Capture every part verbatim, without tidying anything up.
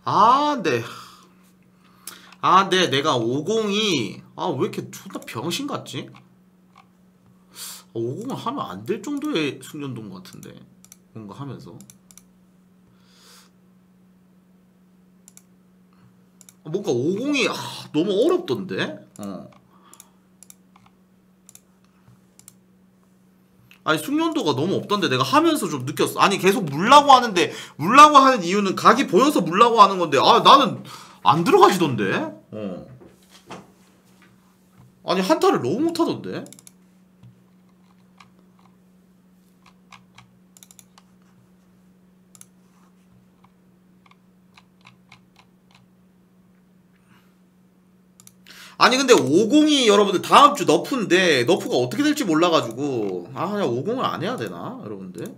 아, 네. 아, 네. 내가 오십이 아, 왜 이렇게 존나 병신 같지? 오십을 하면 안 될 정도의 숙련도인 것 같은데. 뭔가 하면서. 뭔가 오십이 아, 너무 어렵던데? 어. 아니 숙련도가 너무 없던데 내가 하면서 좀 느꼈어. 아니 계속 물라고 하는데 물라고 하는 이유는 각이 보여서 물라고 하는 건데 아 나는 안 들어가지던데. 어. 아니 한타를 너무 못하던데. 아니 근데 오십이 여러분들 다음주 너프인데 너프가 어떻게 될지 몰라가지고 아 그냥 오십을 안 해야 되나 여러분들?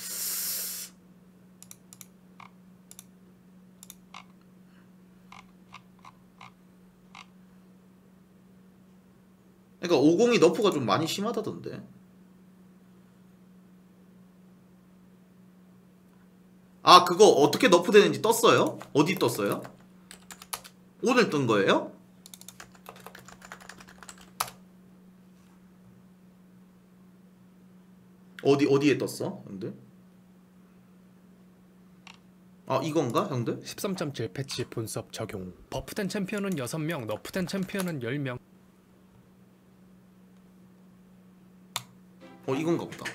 그러니까 오십이 너프가 좀 많이 심하다던데. 아 그거 어떻게 너프 되는지 떴어요? 어디 떴어요? 오늘 뜬 거예요? 어디 어디에 떴어 형들? 아 이건가 형들? 십삼 점 칠 패치 본섭 적용. 버프된 챔피언은 여섯 명, 너프된 챔피언은 열 명. 어 이건가 보다.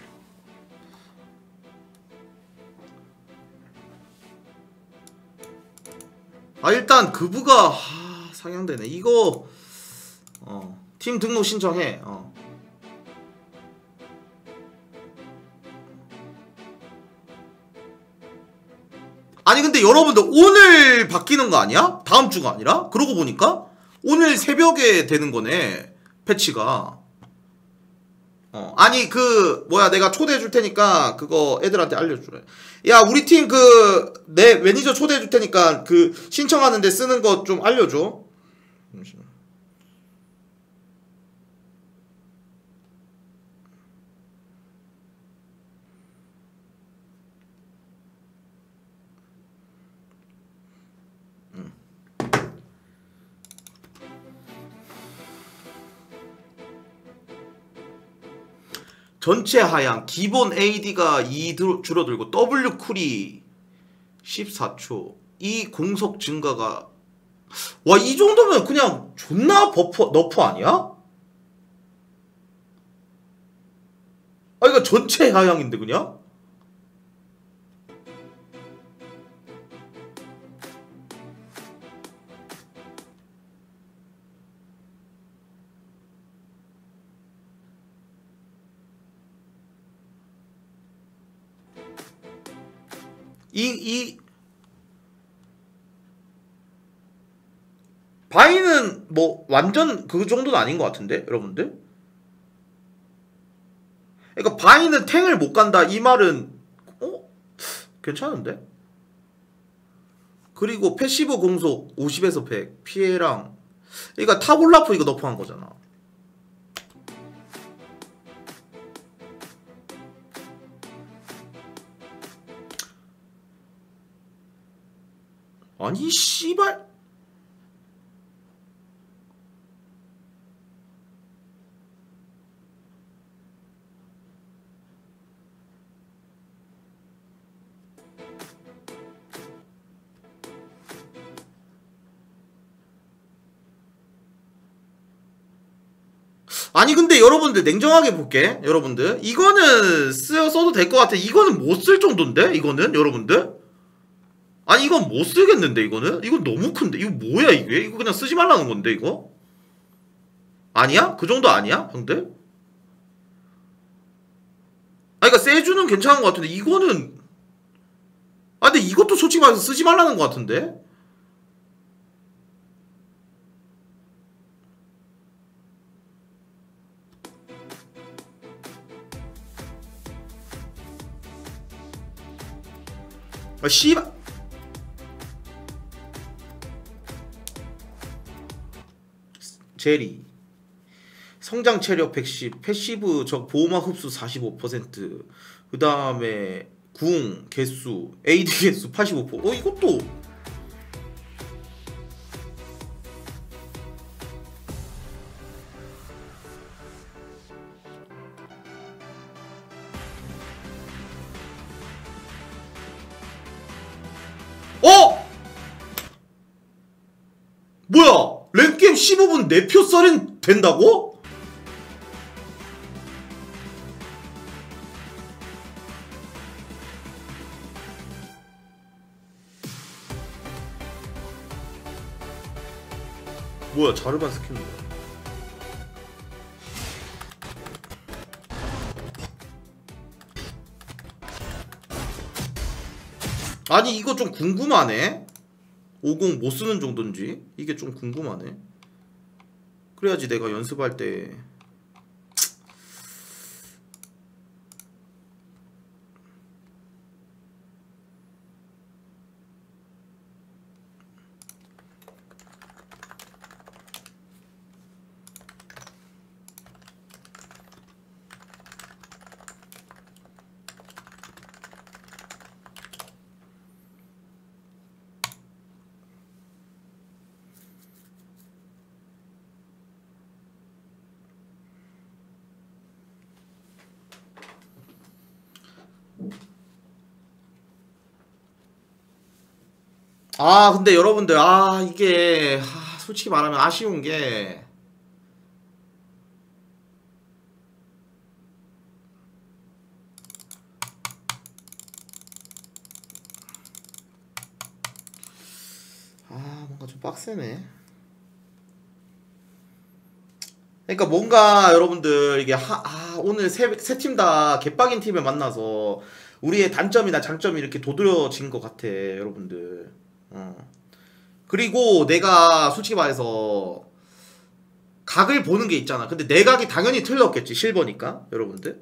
아 일단 그부가 하, 상향되네. 이거 어, 팀 등록 신청해. 어. 아니 근데 여러분들 오늘 바뀌는 거 아니야? 다음 주가 아니라? 그러고 보니까 오늘 새벽에 되는 거네 패치가. 어 아니 그 뭐야 내가 초대해 줄 테니까 그거 애들한테 알려주래. 야 우리 팀 그 내 매니저 초대해 줄 테니까 그 신청하는데 쓰는 거 좀 알려줘. 잠시만. 전체 하향 기본 에이디가 이 줄어들고 W 쿨이 십사 초 이 공속 증가가 와 이 정도면 그냥 존나 버퍼 너프 아니야? 아 이거 전체 하향인데 그냥? 이, 이, 바이는 뭐 완전 그 정도는 아닌 것 같은데 여러분들? 그러니까 바이는 탱을 못 간다 이 말은 어? 괜찮은데? 그리고 패시브 공속 오십에서 백 피해랑 그러니까 타볼라프 이거 너프한 거잖아. 아니 씨발 아니 근데 여러분들 냉정하게 볼게. 여러분들 이거는 쓰, 써도 될 것 같아. 이거는 못 쓸 정도인데 이거는 여러분들 아니 이건 못 쓰겠는데 이거는 이건 너무 큰데 이거 뭐야 이게 이거 그냥 쓰지 말라는 건데 이거 아니야? 그 정도 아니야 형들? 아니 그니까 세주는 괜찮은 것 같은데 이거는 아 근데 이것도 솔직히 말해서 쓰지 말라는 것 같은데 아 씨발 제리 성장 체력 백십 패시브 적 보호막 흡수 사십오 퍼센트 그 다음에 궁 개수 에이디 개수 팔십오 퍼센트 어 이것도 뭐야 랭게임 십오 분 네 표 썰인 된다고? 뭐야 자르반 스킨 뭐야? 아니 이거 좀 궁금하네. 오십 못 쓰는 정도인지 이게 좀 궁금하네. 그래야지 내가 연습할 때 아 근데 여러분들 아 이게 아, 솔직히 말하면 아쉬운 게 아 뭔가 좀 빡세네. 그러니까 뭔가 여러분들 이게 하, 아, 오늘 세 팀 다 개빡인 팀을 만나서 우리의 단점이나 장점이 이렇게 도드려진 것 같아 여러분들. 어. 그리고 내가 솔직히 말해서 각을 보는 게 있잖아. 근데 내 각이 당연히 틀렸겠지 실버니까 여러분들.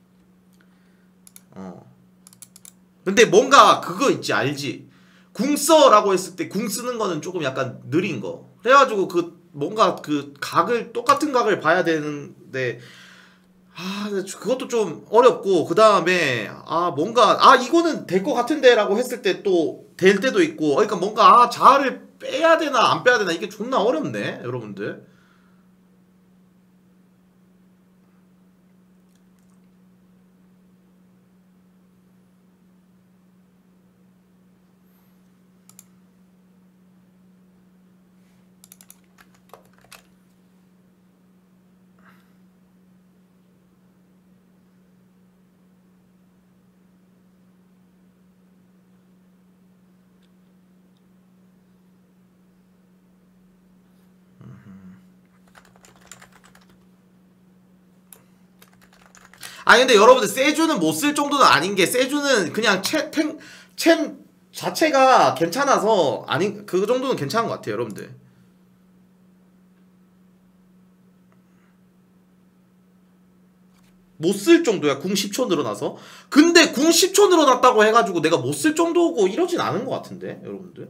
어. 근데 뭔가 그거 있지 알지? 궁 써라고 했을 때 궁 쓰는 거는 조금 약간 느린 거. 그래가지고 그 뭔가 그 각을 똑같은 각을 봐야 되는데 아 그것도 좀 어렵고 그 다음에 아 뭔가 아 이거는 될 것 같은데 라고 했을 때 또 될 때도 있고 그러니까 뭔가 아 자아를 빼야 되나 안 빼야 되나 이게 존나 어렵네 여러분들. 아니 근데 여러분들 세주는 못 쓸 정도는 아닌 게 세주는 그냥 채, 템, 챔 자체가 괜찮아서 아니 그 정도는 괜찮은 것 같아요 여러분들. 못 쓸 정도야 궁 십 초 늘어나서. 근데 궁 십 초 늘어났다고 해가지고 내가 못 쓸 정도고 이러진 않은 것 같은데 여러분들.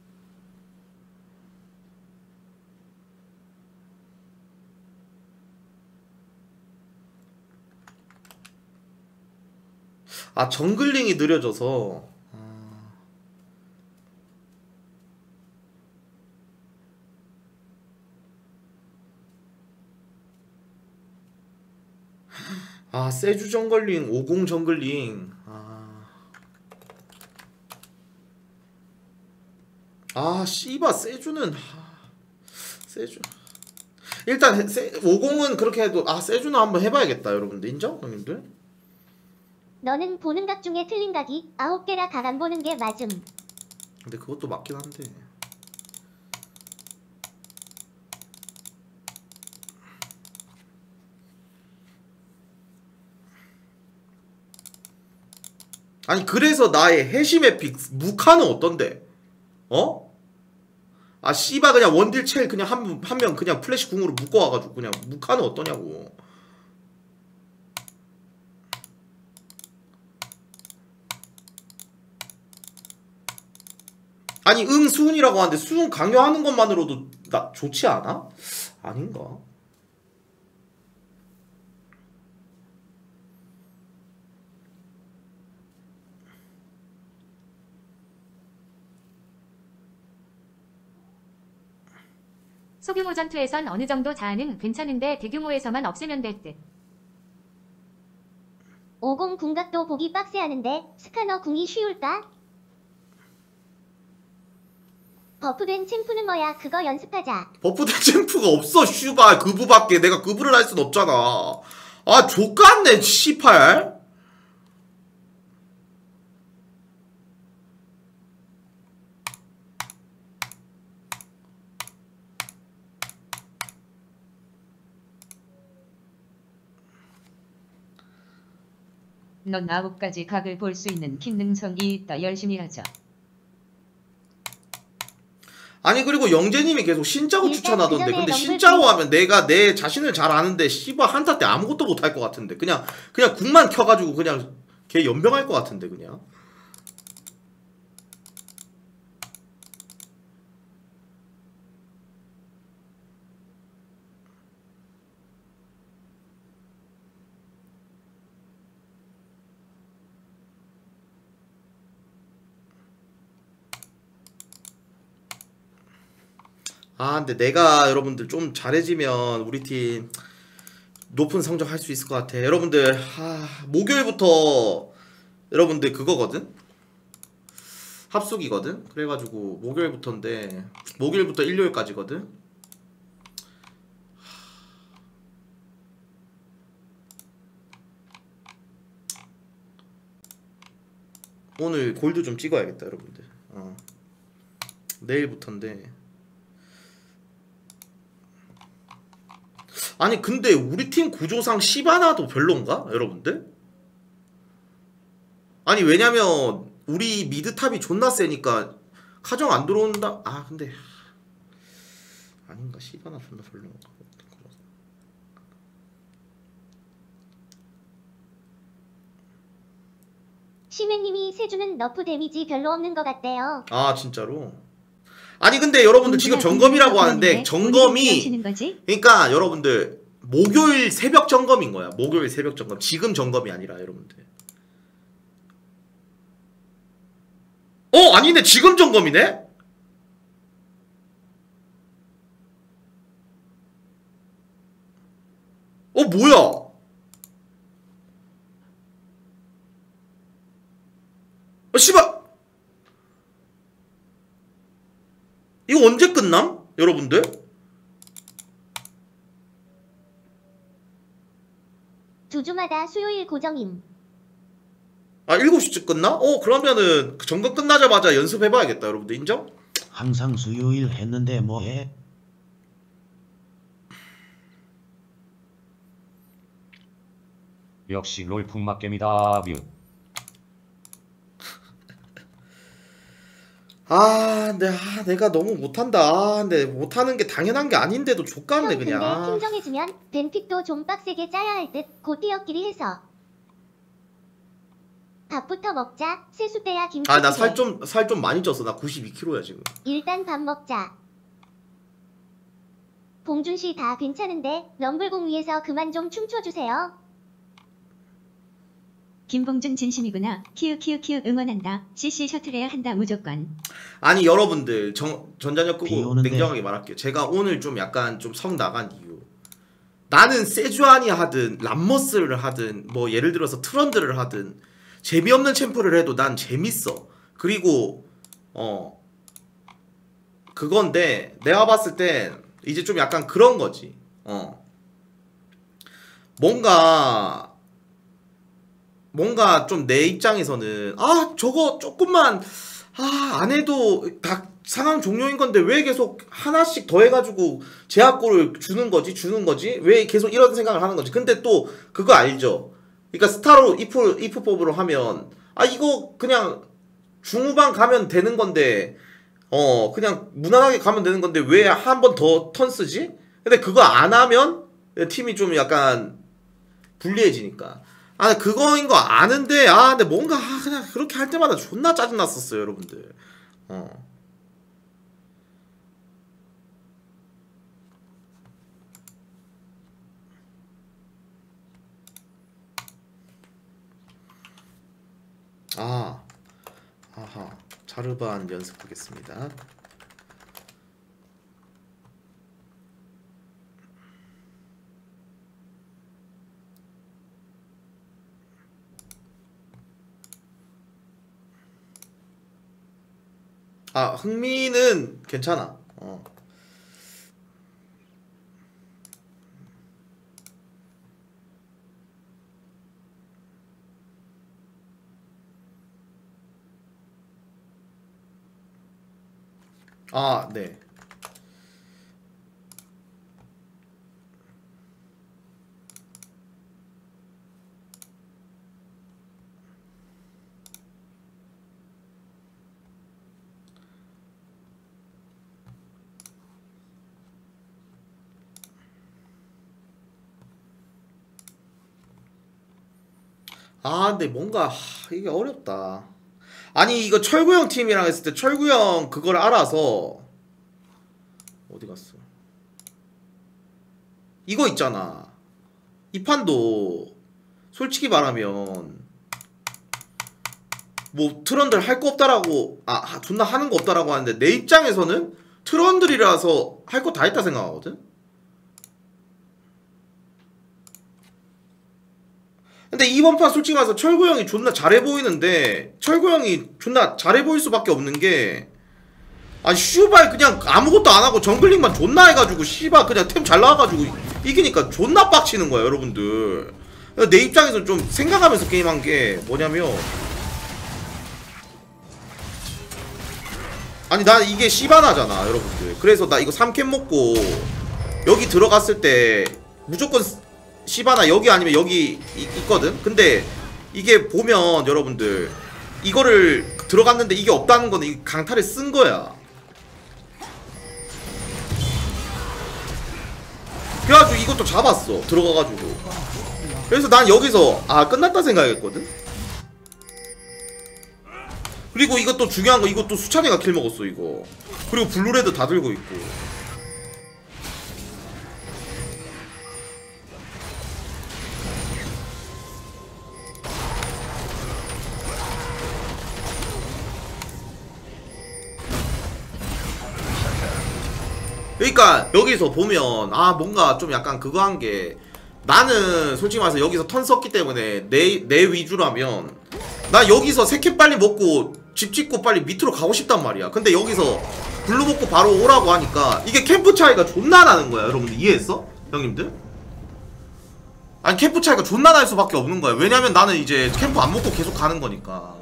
아 정글링이 느려져서 아 세주 정글링 오십 정글링 아, 아 씨바 세주는 아, 세주 일단 세, 오십은 그렇게 해도 아 세주는 한번 해봐야겠다 여러분들. 인정? 형님들? 너는 보는 각 중에 틀린 각이 아홉 개라 각 안 보는 게 맞음. 근데 그것도 맞긴 한데 아니 그래서 나의 해심의 픽 무카는 어떤데? 어? 아 씨바 그냥 원딜 첼 그냥 한 한 명 그냥 플래시 궁으로 묶어와가지고 그냥 무카는 어떠냐고. 아니 응 수훈이라고 하는데 수훈 강요하는 것만으로도 나 좋지 않아? 아닌가? 소규모 전투에선 어느 정도 자아는 괜찮은데 대규모에서만 없애면 될 듯. 오십 궁각도 보기 빡세하는데 스카너 궁이 쉬울까? 버프된 챔프는 뭐야? 그거 연습하자. 버프된 챔프가 없어 슈발. 그부밖에 내가 그부를 할 순 없잖아. 아 족같네 씨팔. 넌 아홉 가지 각을 볼 수 있는 킹 능성이 있다. 열심히 하자. 아니 그리고 영재님이 계속 신짜오 일단 추천하던데 그전에 근데 럼블 신짜오 하면 내가 내 자신을 잘 아는데 씨발 한타 때 아무것도 못할 것 같은데 그냥 그냥 궁만 켜가지고 그냥 걔 연병할 것 같은데 그냥. 아 근데 내가 여러분들 좀 잘해지면 우리 팀 높은 성적 할 수 있을 것 같아. 여러분들 하, 목요일부터 여러분들 그거거든? 합숙이거든? 그래가지고 목요일부터인데 목요일부터 일요일까지거든? 오늘 골드 좀 찍어야겠다 여러분들. 어. 내일부터인데 아니 근데 우리 팀 구조상 시바나도 별론가? 여러분들? 아니 왜냐면 우리 미드탑이 존나 세니까 카정 안 들어온다. 아 근데 아닌가 시바나 존나 별론가. 시메님이 세주는 너프 데미지 별로 없는 것 같대요. 아 진짜로? 아니 근데 여러분들 지금 점검이라고 하는데 점검이 그러니까 여러분들 목요일 새벽 점검인 거야. 목요일 새벽 점검. 지금 점검이 아니라 여러분들. 어 아니네 지금 점검이네? 어 뭐야? 어 씨발 이거 언제 끝남? 여러분들? 두 주마다 수요일 고정임. 아 일곱 시쯤 끝나? 어 그러면은 점검 끝나자마자 연습해봐야겠다 여러분들. 인정? 항상 수요일 했는데 뭐해? 역시 롤 풍막겜이다. 뮤. 아, 근데 아, 내가 너무 못한다. 아, 근데 못하는 게 당연한 게 아닌데도 족같네 형 그냥. 근데 아. 팀 정해지면 벤픽도 좀 빡세게 짜야 할 듯. 고티어끼리 해서. 밥부터 먹자. 세수 때야 김치. 아, 나 살 좀 살 좀 많이 쪘어. 나 구십이 킬로그램야 지금. 일단 밥 먹자. 봉준씨 다 괜찮은데 럼블공 위에서 그만 좀 춤춰주세요. 김봉준 진심이구나. 키읔 키읔 키읔 응원한다. 씨씨 셔틀해야 한다 무조건. 아니 여러분들 정, 전자녀 끄고 비 오는데. 냉정하게 말할게요. 제가 오늘 좀 약간 좀 성 나간 이유. 나는 세주아니 하든 람머스를 하든 뭐 예를 들어서 트런드를 하든 재미없는 챔프를 해도 난 재밌어. 그리고 어 그건데 내가 봤을 땐 이제 좀 약간 그런 거지. 어 뭔가 뭔가 좀 내 입장에서는 아 저거 조금만 아 안 해도 다 상황 종료인 건데 왜 계속 하나씩 더 해가지고 제약골을 주는 거지 주는 거지 왜 계속 이런 생각을 하는 거지. 근데 또 그거 알죠. 그러니까 스타로 이프 이프법으로 하면 아 이거 그냥 중후반 가면 되는 건데 어 그냥 무난하게 가면 되는 건데 왜 한 번 더 턴 쓰지? 근데 그거 안 하면 팀이 좀 약간 불리해지니까. 아 그거인 거 아는데 아 근데 뭔가 아, 그냥 그렇게 할 때마다 존나 짜증났었어요 여러분들. 어. 아 아하 자르반 연습하겠습니다. 아 흥미는 괜찮아. 어. 아 네. 아 근데 뭔가 하, 이게 어렵다. 아니 이거 철구형 팀이랑 했을 때 철구형 그걸 알아서 어디 갔어? 이거 있잖아. 이 판도 솔직히 말하면 뭐 트런들 할 거 없다라고 아 존나 하는 거 없다라고 하는데 내 입장에서는 트런들이라서 할 거 다 했다 생각하거든. 근데 이번 판 솔직히 말해서 철구 형이 존나 잘해 보이는데 철구 형이 존나 잘해 보일 수밖에 없는 게 아니 슈발 그냥 아무것도 안 하고 정글링만 존나 해가지고 씨발 그냥 템 잘 나와가지고 이기니까 존나 빡치는 거야 여러분들. 내 입장에서 좀 생각하면서 게임한 게 뭐냐면 아니 나 이게 시바나잖아 여러분들. 그래서 나 이거 삼 캔 먹고 여기 들어갔을 때 무조건 시바나 여기 아니면 여기 이, 있거든? 근데 이게 보면 여러분들 이거를 들어갔는데 이게 없다는 거는 이 강타를 쓴 거야. 그래가지고 이것도 잡았어 들어가가지고. 그래서 난 여기서 아 끝났다 생각했거든? 그리고 이것도 중요한 거 이것도 수찬이가 킬 먹었어 이거. 그리고 블루레드 다 들고 있고. 그러니까 여기서 보면 아 뭔가 좀 약간 그거 한 게 나는 솔직히 말해서 여기서 턴 썼기 때문에 내, 내 위주라면 나 여기서 세 캡 빨리 먹고 집 짓고 빨리 밑으로 가고 싶단 말이야. 근데 여기서 블루 먹고 바로 오라고 하니까 이게 캠프 차이가 존나 나는 거야. 여러분들 이해했어? 형님들? 아니 캠프 차이가 존나 날 수밖에 없는 거야. 왜냐면 나는 이제 캠프 안 먹고 계속 가는 거니까.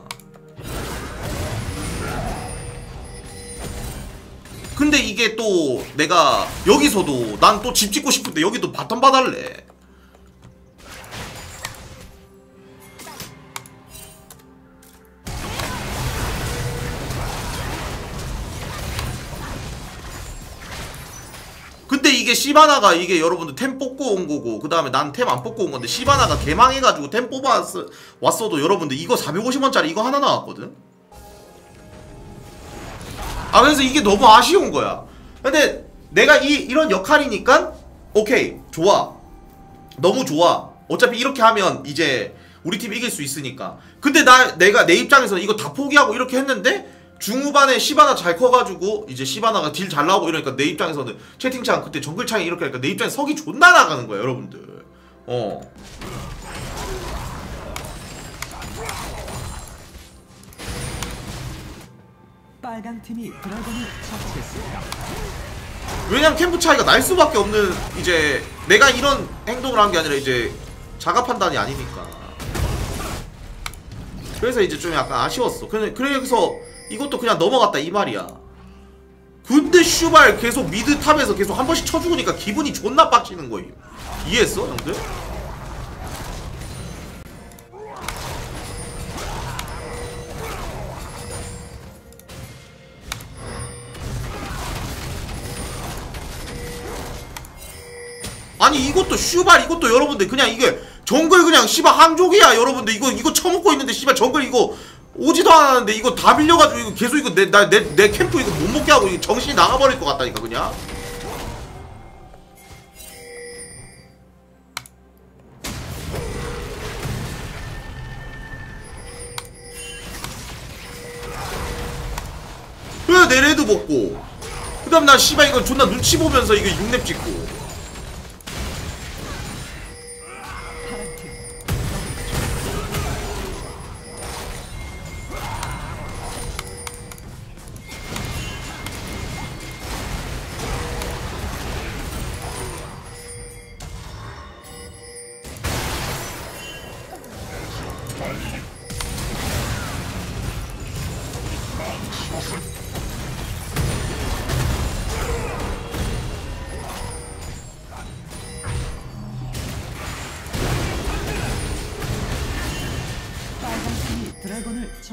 근데 이게 또 내가 여기서도 난 또 집 짓고 싶은데 여기도 바텀 봐달래. 근데 이게 시바나가 이게 여러분들 템 뽑고 온 거고 그 다음에 난 템 안 뽑고 온 건데 시바나가 개망해가지고 템 뽑아왔어도 여러분들 이거 사백오십 원짜리 이거 하나 나왔거든? 아 그래서 이게 너무 아쉬운 거야. 근데 내가 이, 이런 역할이니까 오케이 좋아 너무 좋아. 어차피 이렇게 하면 이제 우리 팀 이길 수 있으니까. 근데 나 내가 내 입장에서 이거 다 포기하고 이렇게 했는데 중후반에 시바나 잘 커가지고 이제 시바나가 딜 잘 나오고 이러니까 내 입장에서는 채팅창 그때 정글창이 이렇게 하니까 내 입장에 석이 존나 나가는 거야 여러분들. 어 빨강 팀이 드래곤을 처치했습니다. 왜냐면 캠프 차이가 날 수밖에 없는 이제 내가 이런 행동을 한 게 아니라 이제 자가 판단이 아니니까. 그래서 이제 좀 약간 아쉬웠어. 그래, 그래서 이것도 그냥 넘어갔다 이 말이야. 근데 슈발 계속 미드 탑에서 계속 한 번씩 쳐죽으니까 기분이 존나 빡치는 거임. 이해했어 형들? 아니 이것도 슈발 이것도 여러분들 그냥 이게 정글 그냥 씨발 한족이야 여러분들. 이거 이거 처먹고 있는데 씨발 정글 이거 오지도 않았는데 이거 다 밀려가지고 이거 계속 이거 내 나 내 내 캠프 이거 못 먹게 하고 이거 정신이 나가버릴 것 같다니까 그냥. 그래 내 레드 먹고 그 다음 나 씨발 이거 존나 눈치 보면서 이거 육 렙 찍고.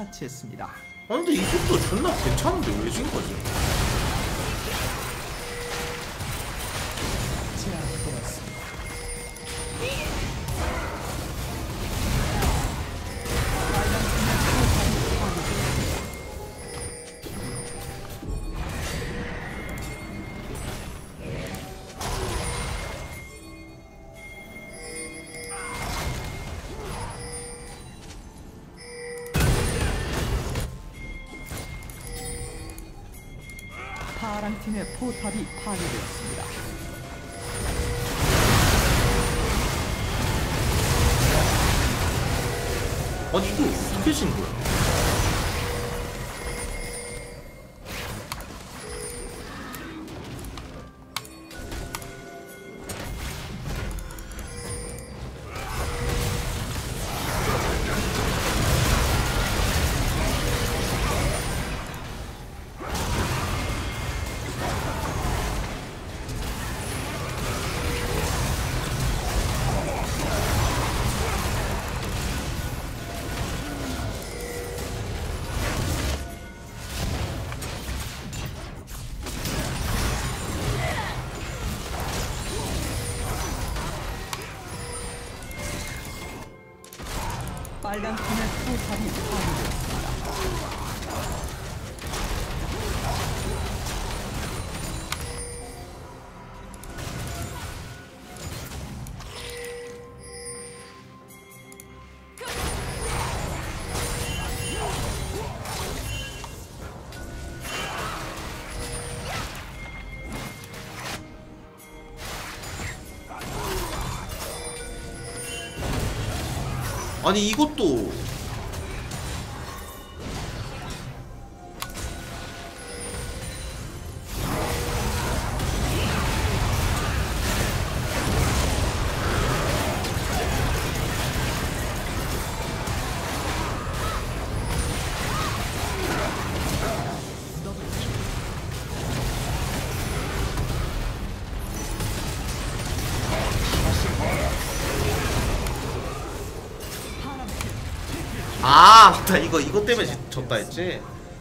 처치했습니다. 아 근데 이것도 존나 괜찮은데 왜 진 거지? 제압되었습니다. 파랑 팀의 포탑이 파괴되었습니다. 아니 이거 어떻게 진 거야? 빨간 팀의 포탑이 파괴되었습니다. 아니 이것도 아 맞다 이거 이거 때문에 지- 졌다 했지.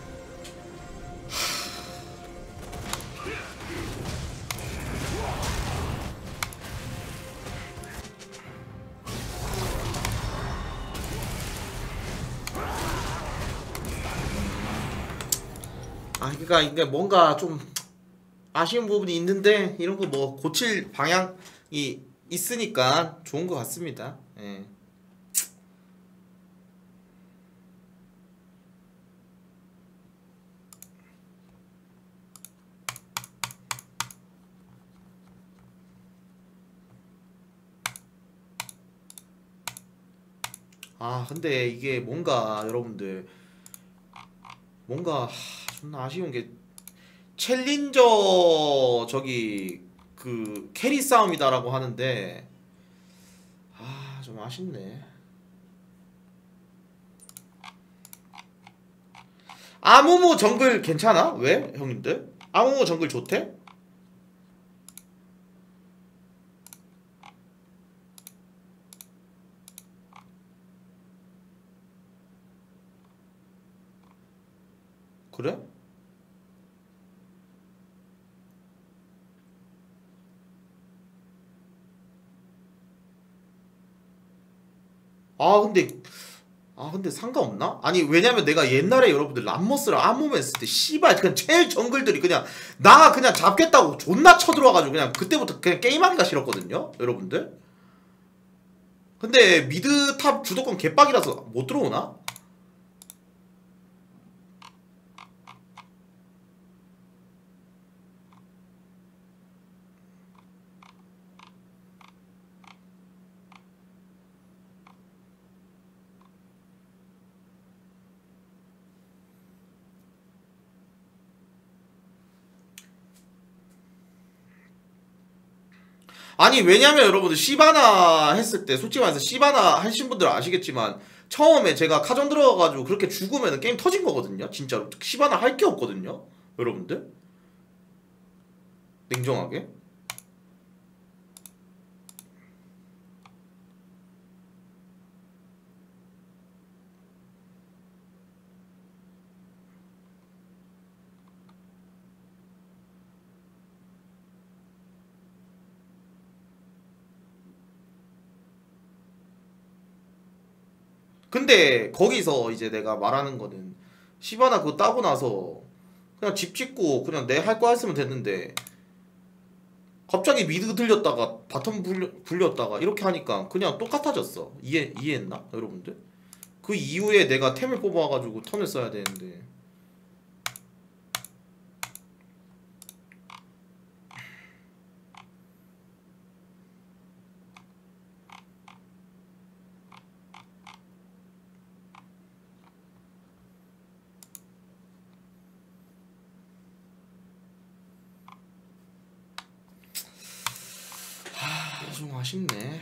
아 그러니까 이게 뭔가 좀 아쉬운 부분이 있는데 이런 거 뭐 고칠 방향이 있으니까 좋은 것 같습니다. 예. 아 근데 이게 뭔가 여러분들 뭔가 하, 존나 아쉬운 게 챌린저 저기 그 캐리 싸움이다라고 하는데 아 좀 아쉽네. 아무무 정글 괜찮아? 왜 형님들? 아무무 정글 좋대? 그래? 아 근데 아 근데 상관없나? 아니 왜냐면 내가 옛날에 여러분들 람머스랑 아무무 했을 때 씨발 그냥 제일 정글들이 그냥 나 그냥 잡겠다고 존나 쳐들어와가지고 그냥 그때부터 그냥 게임하기가 싫었거든요 여러분들. 근데 미드 탑 주도권 개빡이라서 못 들어오나? 아니 왜냐면 여러분들 시바나 했을 때 솔직히 말해서 시바나 하신 분들 아시겠지만 처음에 제가 카전 들어가가지고 그렇게 죽으면 게임 터진 거거든요 진짜로. 시바나 할 게 없거든요 여러분들 냉정하게. 근데 거기서 이제 내가 말하는 거는 시바나 그거 따고 나서 그냥 집 짓고 그냥 내 할 거 했으면 됐는데 갑자기 미드 들렸다가 바텀 불려, 불렸다가 이렇게 하니까 그냥 똑같아졌어. 이해, 이해했나? 여러분들? 그 이후에 내가 템을 뽑아가지고 턴을 써야 되는데 하... 좀 아쉽네.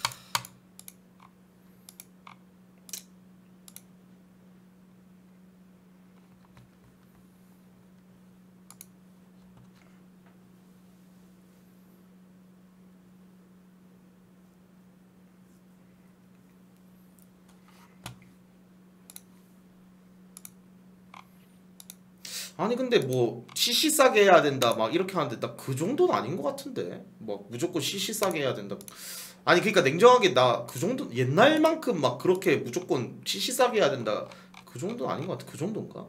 아니 근데 뭐 씨씨 싸게 해야 된다 막 이렇게 하는데 나 그 정도는 아닌 것 같은데 막 무조건 씨씨 싸게 해야 된다. 아니 그러니까 냉정하게 나 그 정도 옛날만큼 막 그렇게 무조건 씨씨 싸게 해야 된다 그 정도는 아닌 것 같아. 그 정도인가?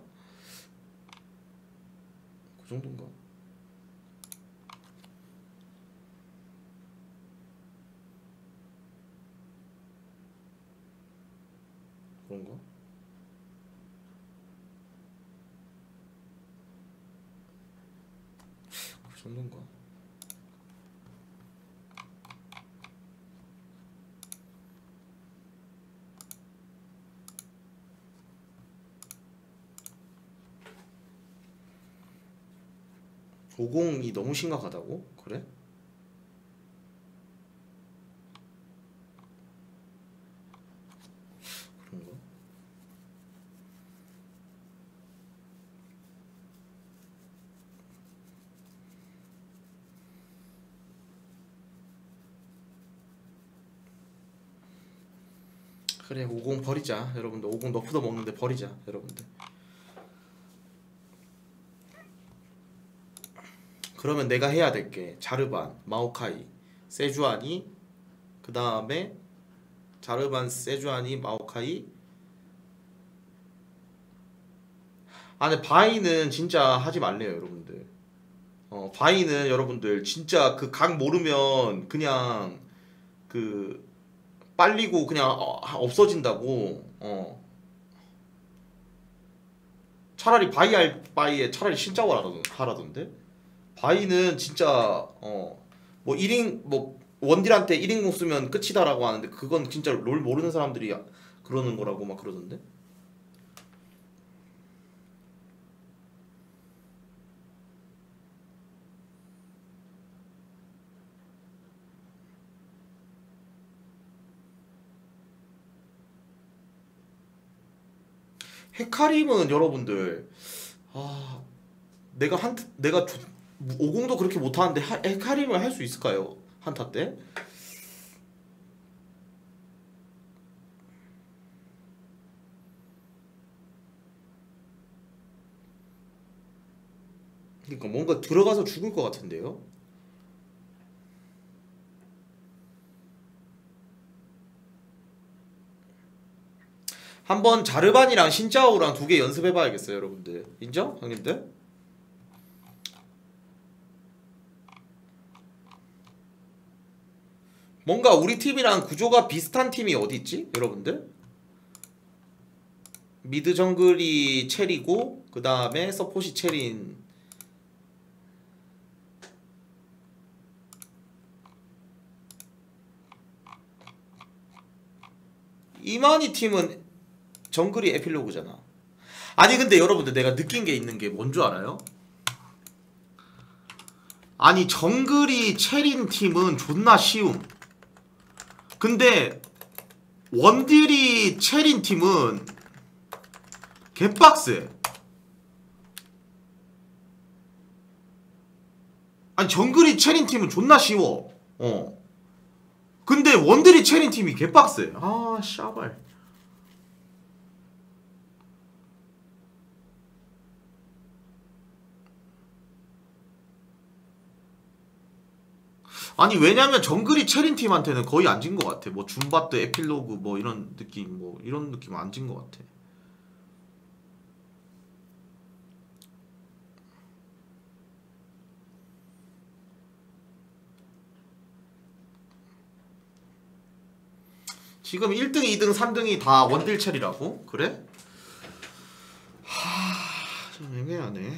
그 정도인가? 그런가? 그 정도인가? 오공이 너무 심각하다고? 그래? 그런가? 그래 오공 버리자 여러분들. 오공 너프도 먹는데 버리자 여러분들. 그러면 내가 해야 될 게 자르반, 마오카이, 세주아니, 그 다음에 자르반, 세주아니, 마오카이. 아 근데 바이는 진짜 하지 말래요 여러분들. 어 바이는 여러분들 진짜 그 각 모르면 그냥 그 빨리고 그냥 어, 없어진다고. 어 차라리 바이 할 바이에 차라리 신짜오 하라던데. 바이는 진짜 어 뭐 일 인 뭐 원딜한테 일 인공 쓰면 끝이다라고 하는데 그건 진짜 롤 모르는 사람들이 그러는 거라고 막 그러던데. 헤카림은 여러분들 아 내가 한 내가 조, 오공도 그렇게 못하는데 하, 헤카림을 할 수 있을까요? 한타 때? 그러니까 뭔가 들어가서 죽을 것 같은데요? 한번 자르반이랑 신짜오랑 두 개 연습해봐야겠어요 여러분들. 인정? 형님들? 뭔가 우리 팀이랑 구조가 비슷한 팀이 어디 있지? 여러분들? 미드 정글이 체리고 그 다음에 서폿이 체리인 이만희 팀은 정글이 에필로그잖아. 아니 근데 여러분들 내가 느낀 게 있는 게 뭔 줄 알아요? 아니 정글이 체린 팀은 존나 쉬움. 근데 원딜이 체린 팀은 개빡세. 아니 정글이 체린 팀은 존나 쉬워. 어. 근데 원딜이 체린 팀이 개빡세. 아 샤발. 아니 왜냐면 정글이 체린 팀한테는 거의 안 진 것 같아. 뭐 줌바트 에필로그 뭐 이런 느낌 뭐 이런 느낌 안 진 것 같아. 지금 일 등, 이 등, 삼 등이 다 원딜 체리라고? 그래? 하... 좀 애매하네.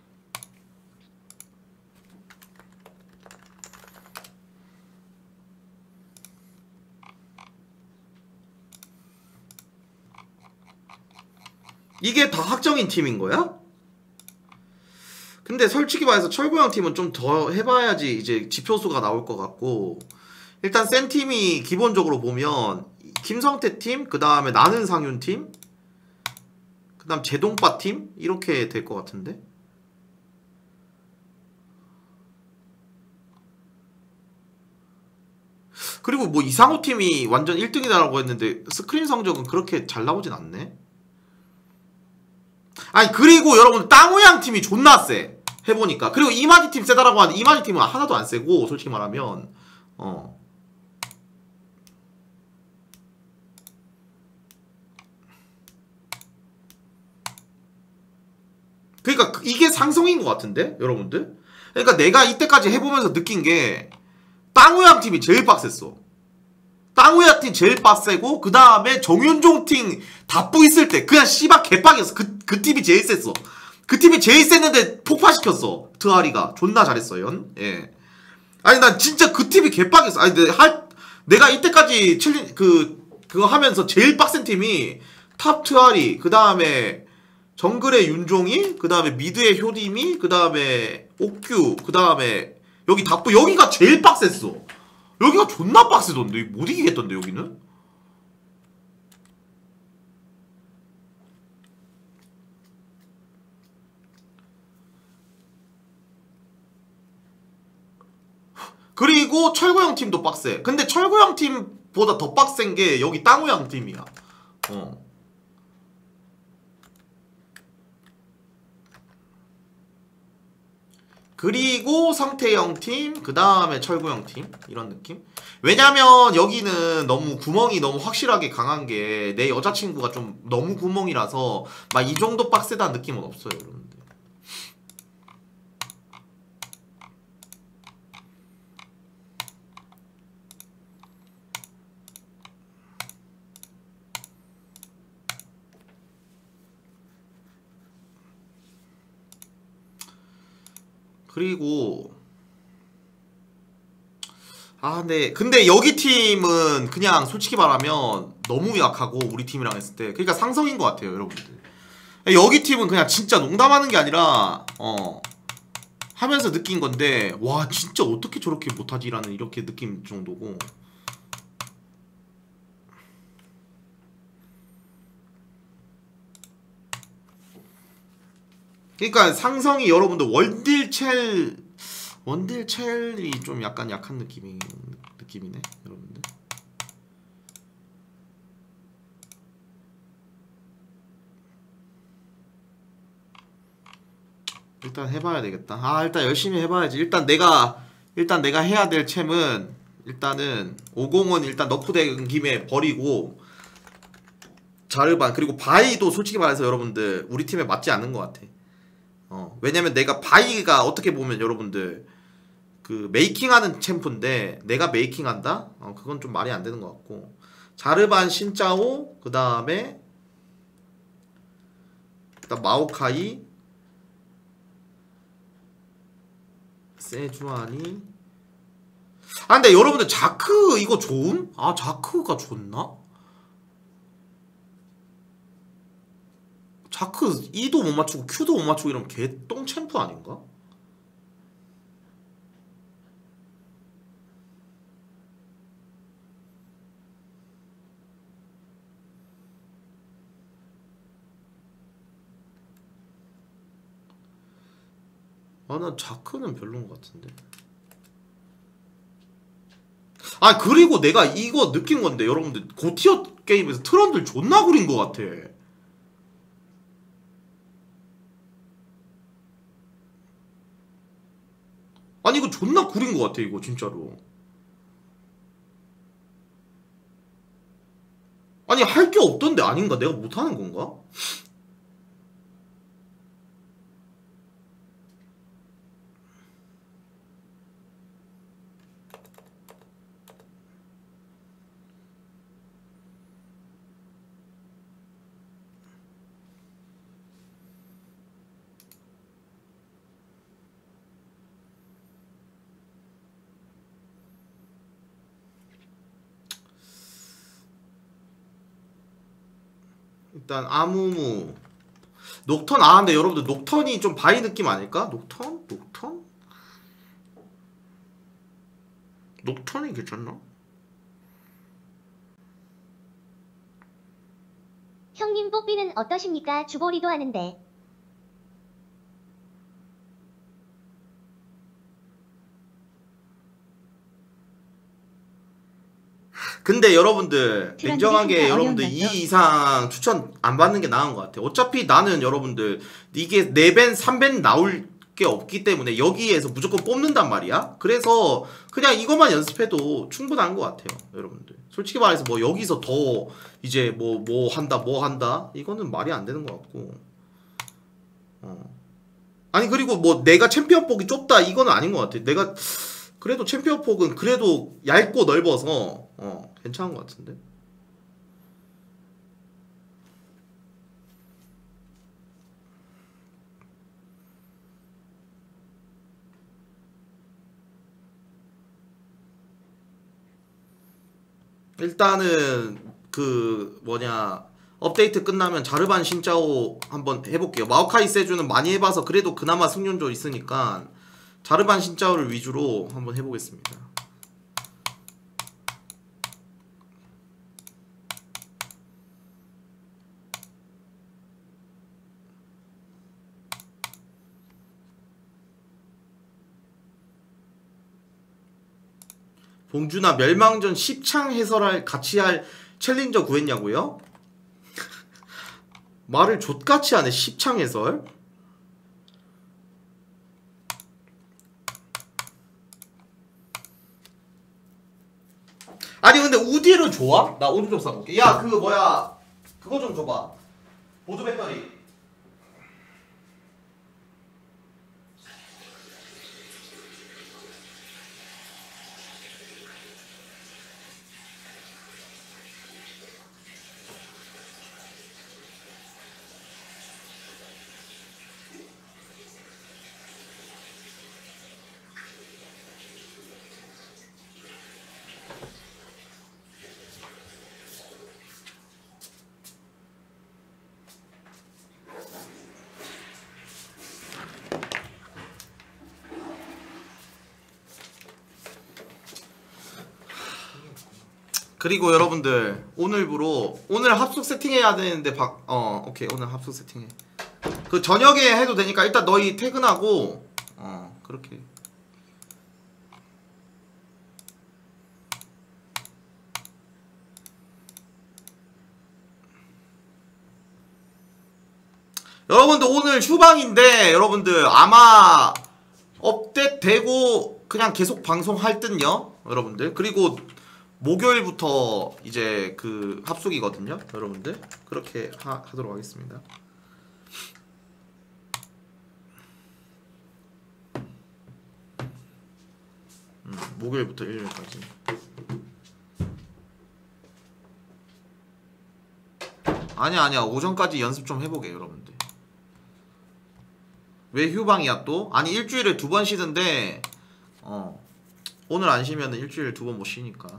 이게 다 확정인 팀인 거야? 근데 솔직히 말해서 철구형 팀은 좀 더 해봐야지 이제 지표수가 나올 것 같고, 일단 센 팀이 기본적으로 보면 김성태 팀, 그 다음에 나는 상윤 팀, 그 다음 제동빠 팀 이렇게 될 것 같은데. 그리고 뭐 이상호 팀이 완전 일 등이다라고 했는데 스크린 성적은 그렇게 잘 나오진 않네. 아니 그리고 여러분 땅우양 팀이 존나 세 해보니까. 그리고 이마지 팀 세다라고 하는데 이마지 팀은 하나도 안 세고 솔직히 말하면 어 그러니까 이게 상성인 것 같은데 여러분들. 그러니까 내가 이때까지 해보면서 느낀 게 땅우양 팀이 제일 빡셌어. 땅우양 팀 제일 빡세고 그 다음에 정윤종 팀 답부 있을 때 그냥 씨발 개빡이었어. 그, 그 팀이 제일 셌어. 그 팀이 제일 셌는데 폭파시켰어. 트아리가 존나 잘했어요. 예. 아니 난 진짜 그 팀이 개빡이었어. 아니 내, 할, 내가 이때까지 칠린 그 그거 하면서 제일 빡센 팀이 탑 트아리, 그 다음에 정글의 윤종이, 그 다음에 미드의 효림이, 그 다음에 옥규, 그 다음에 여기 답부, 여기가 제일 빡셌어. 여기가 존나 빡세던데 못 이기겠던데 여기는. 그리고 철구형 팀도 빡세. 근데 철구형 팀보다 더 빡센 게 여기 땅우형 팀이야. 어. 그리고 성태형 팀, 그 다음에 철구형 팀 이런 느낌? 왜냐면 여기는 너무 구멍이 너무 확실하게 강한 게 내 여자친구가 좀 너무 구멍이라서 막 이 정도 빡세다는 느낌은 없어요 여러분들. 그리고 아 네 근데 여기 팀은 그냥 솔직히 말하면 너무 약하고 우리 팀이랑 했을 때 그러니까 상성인 것 같아요 여러분들. 여기 팀은 그냥 진짜 농담하는 게 아니라 어 하면서 느낀 건데 와 진짜 어떻게 저렇게 못하지라는 이렇게 느낌 정도고. 그러니까 상성이 여러분들 원딜 첼 원딜 첼이 좀 약간 약한 느낌이 느낌이네 여러분들. 일단 해봐야 되겠다. 아 일단 열심히 해봐야지. 일단 내가 일단 내가 해야 될 챔은 일단은 오공은 일단 너프된 김에 버리고 자르반 그리고 바이도 솔직히 말해서 여러분들 우리 팀에 맞지 않는 것 같아. 어 왜냐면 내가 바이가 어떻게 보면 여러분들 그 메이킹하는 챔프인데 내가 메이킹한다? 어 그건 좀 말이 안 되는 것 같고. 자르반 신짜오 그 다음에 일단 마오카이 세주아니. 아 근데 여러분들 자크 이거 좋음? 아 자크가 좋나? 자크 E도 못 맞추고 Q도 못 맞추고 이러면 개똥 챔프 아닌가? 아 난 자크는 별로인 것 같은데. 아 그리고 내가 이거 느낀 건데 여러분들 고티어 게임에서 트런들 존나 구린 것 같아. 아니 이거 존나 구린 것 같아 이거 진짜로. 아니 할 게 없던데 아닌가? 내가 못하는 건가? 일단 아무무 녹턴. 아 근데 여러분들 녹턴이 좀 바이 느낌 아닐까? 녹턴? 녹턴? 녹턴이 괜찮나? 형님 뽀삐는 어떠십니까? 주보리도 하는데. 근데 여러분들 트렌드 냉정하게 진짜 여러분들 어려운 이 거죠? 이상 추천 안 받는 게 나은 것 같아요. 어차피 나는 여러분들 이게 네 밴, 삼 밴 나올 게 없기 때문에 여기에서 무조건 뽑는단 말이야. 그래서 그냥 이것만 연습해도 충분한 것 같아요 여러분들. 솔직히 말해서 뭐 여기서 더 이제 뭐 뭐 한다 뭐 한다 이거는 말이 안 되는 것 같고. 어. 아니 그리고 뭐 내가 챔피언 폭이 좁다 이거는 아닌 것 같아. 내가 그래도 챔피언 폭은 그래도 얇고 넓어서 어 괜찮은 것 같은데. 일단은 그 뭐냐 업데이트 끝나면 자르반 신짜오 한번 해볼게요. 마오카이 세주는 많이 해봐서 그래도 그나마 승률도 있으니까 자르반 신짜오를 위주로 한번 해보겠습니다. 봉준아 멸망전 십 창 해설할 같이 할 챌린저 구했냐고요? 말을 족같이 하네. 십 창 해설. 아니 근데 우디르 좋아? 나 우디 좀 사볼게. 야 그거 뭐야 그거 좀 줘봐. 보조 배터리. 그리고 여러분들 오늘부로 오늘 합숙 세팅해야 되는데 박, 어 오케이 오늘 합숙 세팅해. 그 저녁에 해도 되니까 일단 너희 퇴근하고 어 그렇게. 여러분들 오늘 휴방인데 여러분들 아마 업데이트 되고 그냥 계속 방송할 듯요 여러분들. 그리고 목요일부터 이제 그 합숙이거든요 여러분들. 그렇게 하, 하도록 하겠습니다. 음, 목요일부터 일요일까지. 아니야 아니야 오전까지 연습 좀 해보게 여러분들. 왜 휴방이야 또? 아니 일주일에 두 번 쉬는데 어 오늘 안 쉬면 일주일에 두 번 못 쉬니까.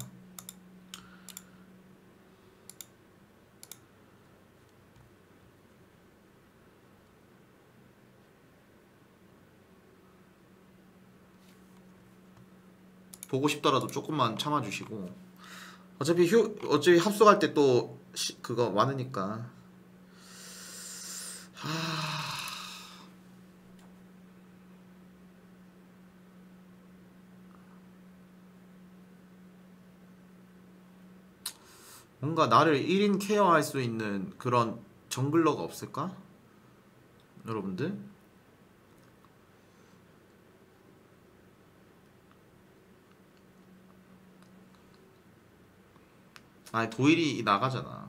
보고 싶더라도 조금만 참아주시고. 어차피 휴 어차피 합숙할 때 또 그거 많으니까. 하... 뭔가 나를 일 인 케어할 수 있는 그런 정글러가 없을까? 여러분들? 아니 도일이 나가잖아.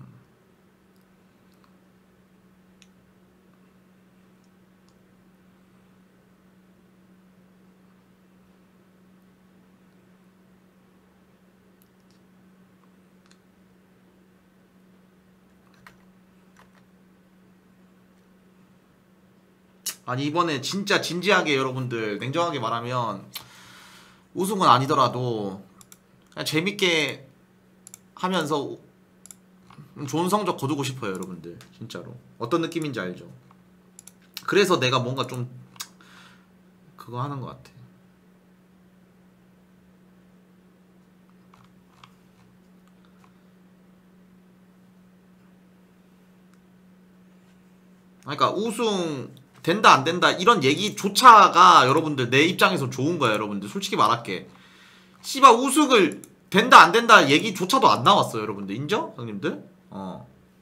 아니 이번에 진짜 진지하게 여러분들 냉정하게 말하면 우승은 아니더라도 그냥 재밌게 하면서 좋은 성적 거두고 싶어요 여러분들. 진짜로 어떤 느낌인지 알죠? 그래서 내가 뭔가 좀 그거 하는 것 같아. 그러니까 우승 된다 안 된다 이런 얘기조차가 여러분들 내 입장에서 좋은 거야 여러분들. 솔직히 말할게. 씨발 우승을 된다 안 된다 얘기조차도 안 나왔어요 여러분들. 인정? 형님들? 어.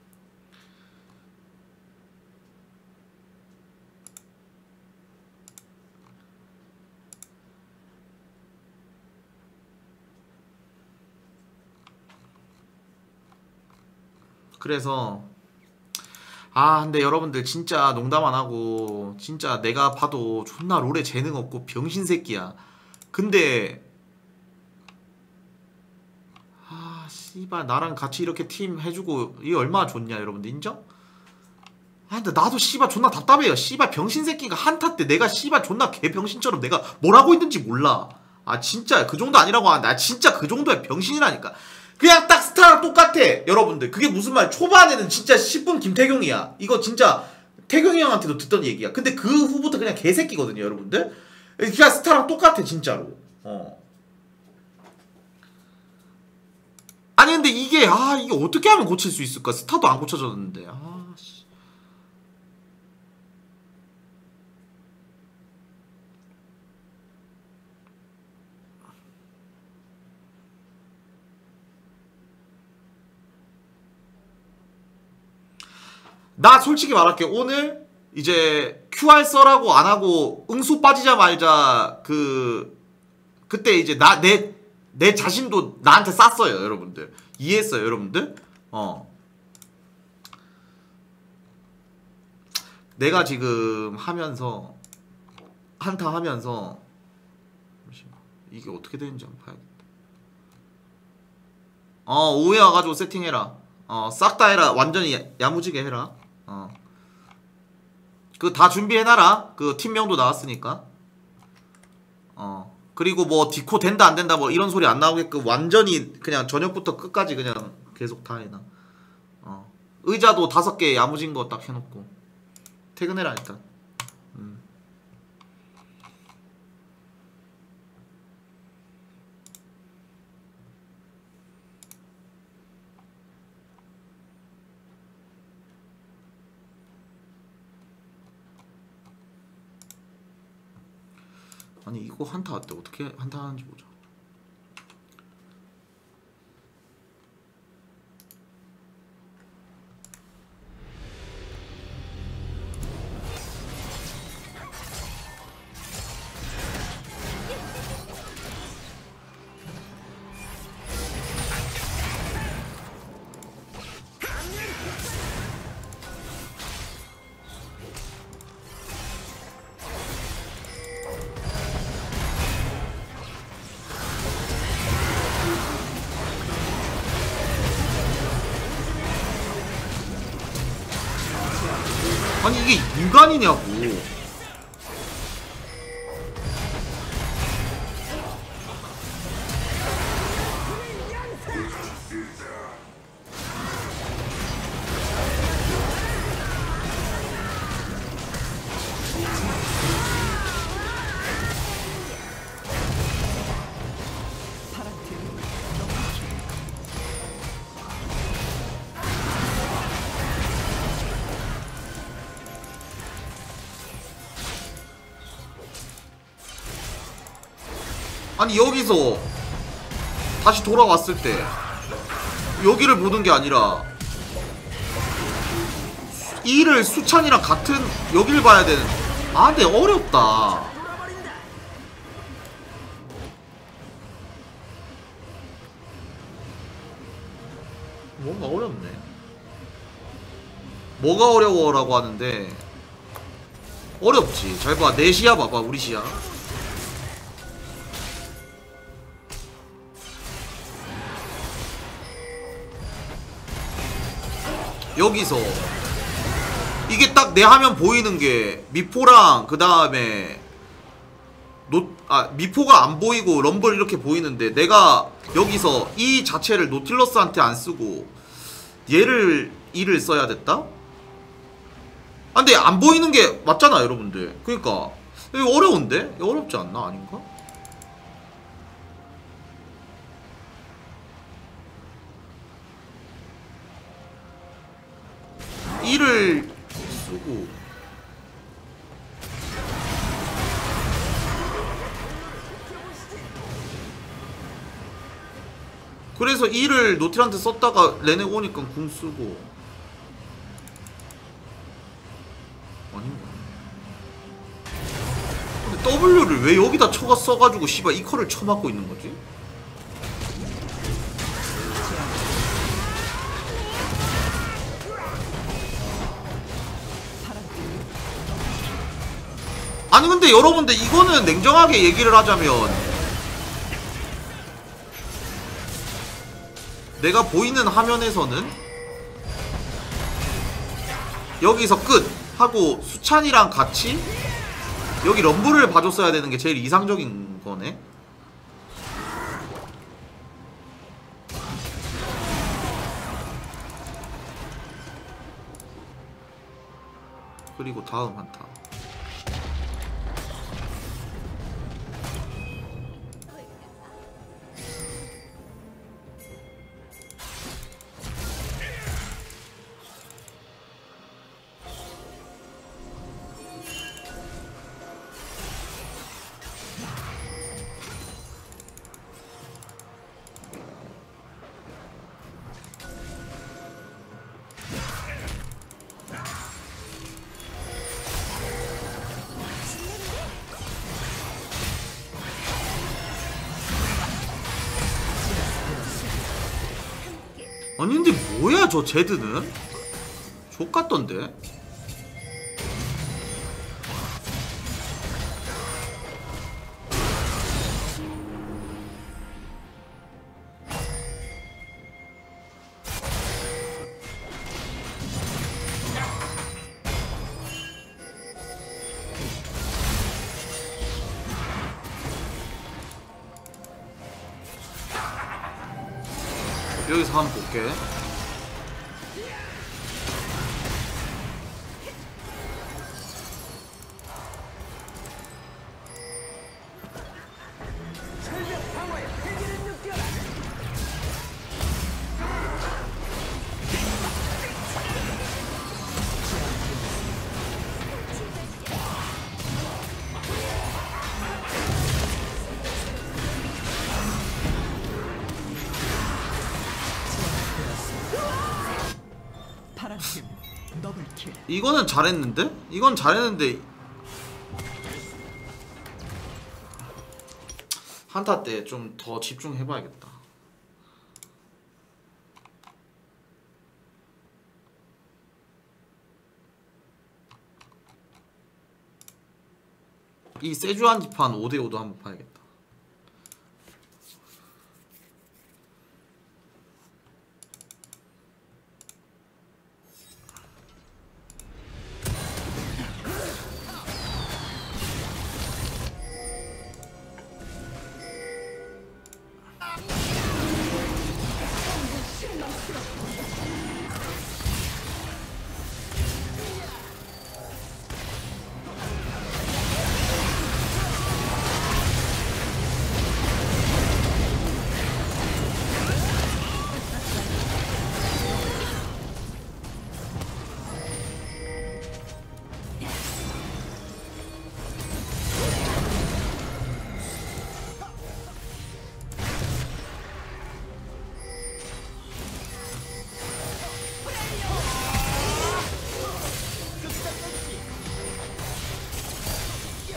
그래서 아 근데 여러분들 진짜 농담 안 하고 진짜 내가 봐도 존나 롤에 재능 없고 병신 새끼야. 근데 아 씨발 나랑 같이 이렇게 팀 해주고 이게 얼마나 좋냐 여러분들. 인정? 아 근데 나도 씨발 존나 답답해요. 씨발 병신 새끼가 한타 때 내가 씨발 존나 개병신처럼 내가 뭘 하고 있는지 몰라. 아 진짜 그 정도 아니라고 하는데 아 진짜 그 정도의 병신이라니까. 그냥 딱 스타랑 똑같아 여러분들. 그게 무슨 말. 초반에는 진짜 십 분 김태경이야. 이거 진짜 태경이 형한테도 듣던 얘기야. 근데 그 후부터 그냥 개새끼거든요 여러분들. 그냥 스타랑 똑같아 진짜로. 어. 아니 근데 이게 아 이게 어떻게 하면 고칠 수 있을까. 스타도 안 고쳐졌는데. 아 씨. 나 솔직히 말할게. 오늘 이제 큐알 써라고 안하고 응수 빠지자 말자 그 그때 이제 나 내 내 자신도 나한테 쌌어요 여러분들. 이해했어요 여러분들? 어 내가 지금 하면서 한타 하면서 잠시만 이게 어떻게 되는지 한번 봐야겠다. 어 오후에 와가지고 세팅해라. 어 싹 다 해라. 완전히 야, 야무지게 해라. 어. 그 다 준비해놔라. 그 팀명도 나왔으니까. 어. 그리고 뭐 디코 된다 안 된다 뭐 이런 소리 안 나오게끔 완전히 그냥 저녁부터 끝까지 그냥 계속 다 해놔. 어. 의자도 다섯 개 야무진 거 딱 해놓고 퇴근해라 일단. 음. 아니 이거 한타 때 어떻게 한타 하는지 보자. 아니 이게 인간이냐고. 아니 여기서 다시 돌아왔을 때 여기를 보는 게 아니라 이를 수찬이랑 같은 여기를 봐야 되는. 아 근데 어렵다. 뭔가 어렵네. 뭐가 어려워라고 하는데 어렵지. 잘 봐. 내 시야 봐봐. 우리 시야. 여기서 이게 딱 내 화면 보이는 게 미포랑 그 다음에 노, 아 미포가 안 보이고 럼블 이렇게 보이는데 내가 여기서 이 자체를 노틸러스한테 안 쓰고 얘를 이를 써야 됐다? 아 근데 안 보이는 게 맞잖아 여러분들. 그니까 이거 어려운데? 이거 어렵지 않나? 아닌가? 이를 쓰고 그래서 이를 노틸한테 썼다가 레넥 오니까 궁 쓰고 아닌가? 근데 W를 왜 여기다 쳐가 써가지고 씨발 이 컬을 쳐맞고 있는 거지? 아니 근데 여러분들 이거는 냉정하게 얘기를 하자면 내가 보이는 화면에서는 여기서 끝 하고 수찬이랑 같이 여기 럼블을 봐줬어야 되는 게 제일 이상적인 거네. 그리고 다음 한타. 아니 근데 뭐야 저 제드는? 족같던데? 여기서 한번 볼게. 파란팀 더블킬. 이거는 잘했는데? 이건 잘했는데 한타 때 좀 더 집중해봐야겠다. 이 세주안지판 오 대 오도 한번 봐야겠다.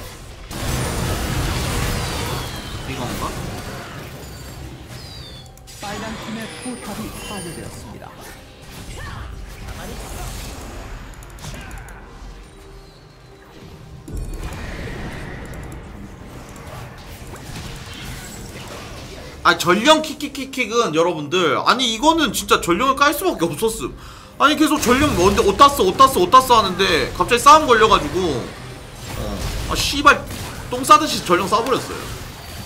이건가? 빨간 팀의 포탑이 파괴되었습니다. 아 전령 킥킥킥킥은 여러분들 아니 이거는 진짜 전령을 깔 수밖에 없었음. 아니 계속 전령 뭔데 오따스 오따스 오따스 하는데 갑자기 싸움 걸려가지고 어. 아 씨발 똥 싸듯이 전령 쏴버렸어요.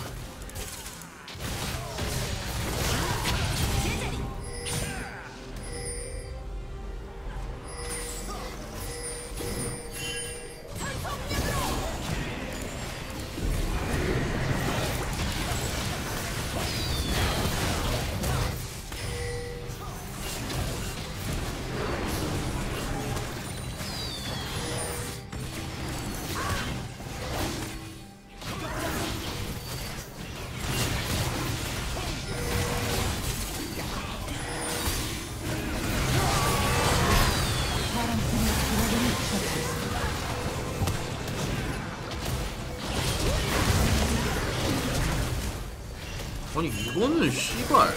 아니 이거는 씨발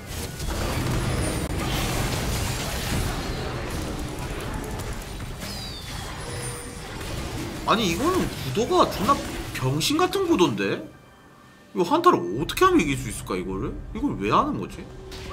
아니 이거는 구도가 존나 병신같은 구도인데? 이거 한타를 어떻게 하면 이길 수 있을까 이거를? 이걸 왜 하는 거지?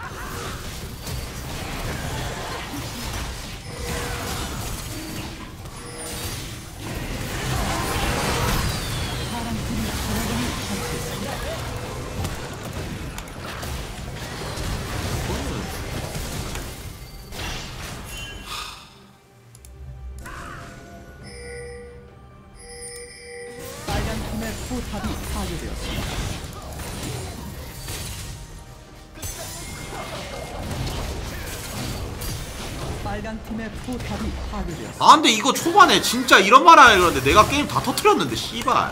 포탑이 파괴되었습니다. 빨간 팀의 포탑이 파괴되었습니다. 아 근데 이거 초반에 진짜 이런 말 하려고 했는데 내가 게임 다 터뜨렸는데 씨발.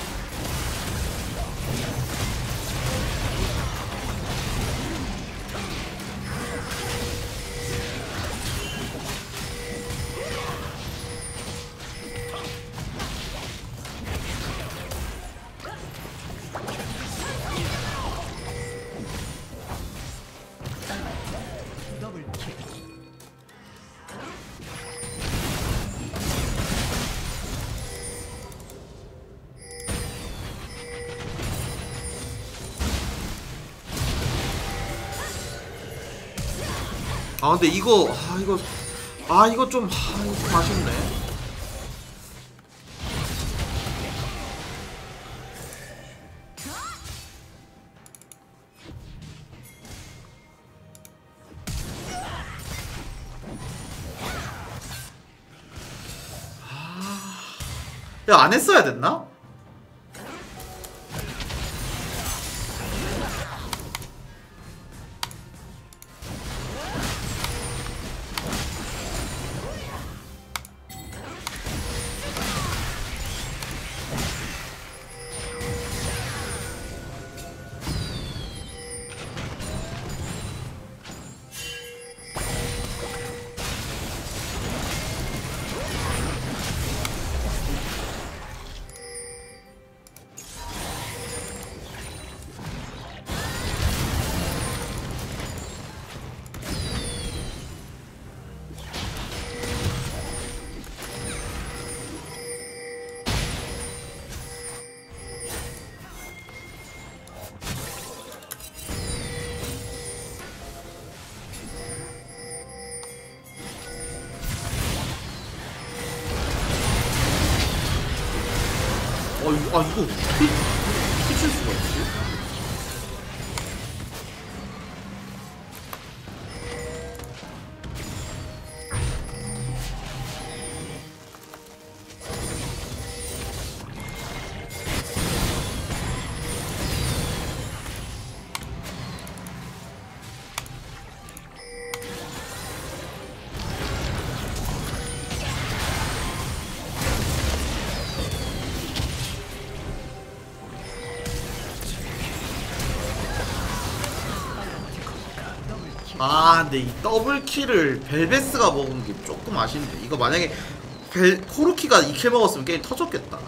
아 근데 이거 아 이거 아 이거 좀 아 이거 좀 아쉽네. 야 안 했어야 됐나? 아 이거, 아, 이거 어떻게 미칠 수가 있지? 아 근데 이 더블킬을 벨베스가 먹은 게 조금 아쉽네. 이거 만약에 벨, 코르키가 이 킬 먹었으면 게임 터졌겠다.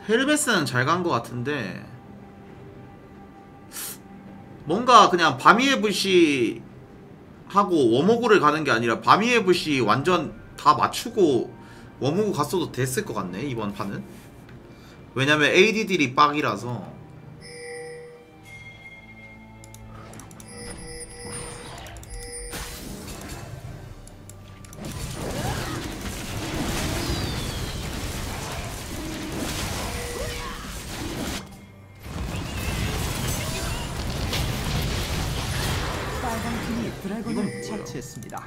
헬베스는 잘 간 것 같은데 뭔가 그냥 바미에브시 하고 워모구를 가는 게 아니라 바미에브시 완전 다 맞추고 워모구 갔어도 됐을 것 같네 이번 판은. 왜냐면 에이디딜이 빡이라서. 빨간 팀이 드래곤을 처치했습니다.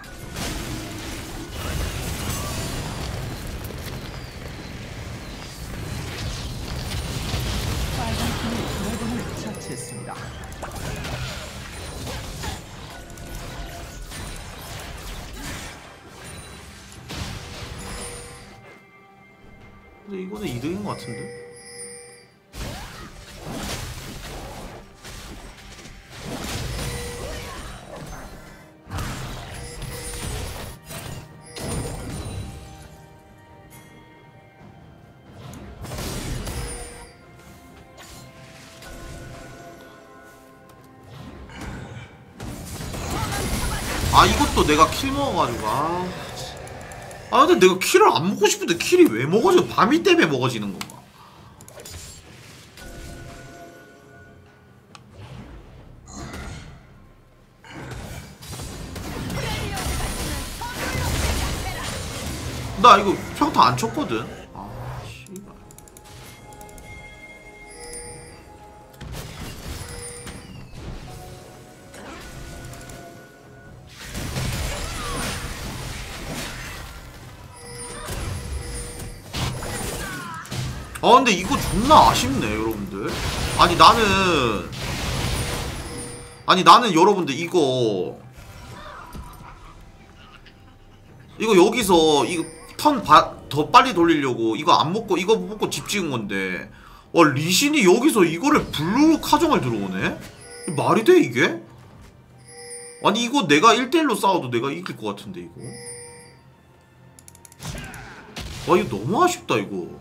빨간 팀이 드래곤을 처치했습니다. 근데 이거는 이득인 것 같은데? 아 이것도 내가 킬 먹어가지고 아... 아 근데 내가 킬을 안 먹고 싶은데 킬이 왜 먹어져? 밤이 때문에 먹어지는 건가? 나 이거 평타 안 쳤거든? 아 씨발. 아 근데 이거 존나 아쉽네 여러분들. 아니 나는 아니 나는 여러분들 이거 이거 여기서 이거 턴 더 빨리 돌리려고 이거 안 먹고 이거 먹고 집 찍은 건데 와 리신이 여기서 이거를 블루 카정을 들어오네? 말이 돼 이게? 아니 이거 내가 일 대 일로 싸워도 내가 이길 것 같은데 이거. 와 이거 너무 아쉽다 이거.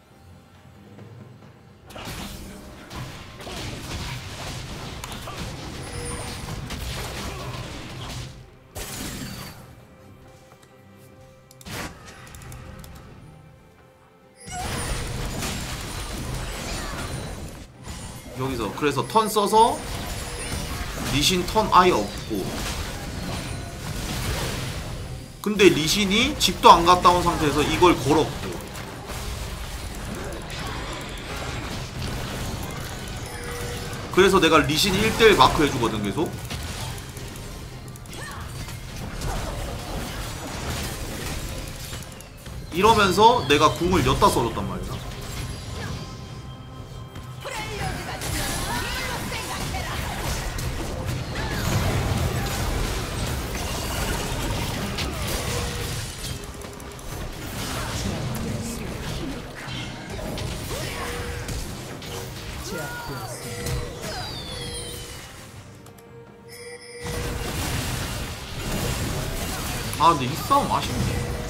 여기서 그래서 턴 써서 리신 턴 아예 없고 근데 리신이 집도 안 갔다 온 상태에서 이걸 걸었고 그래서 내가 리신 일 대 일 마크 해주거든 계속. 이러면서 내가 궁을 엿다 써줬단 말이야. 아 근데 이 싸움 아쉽네.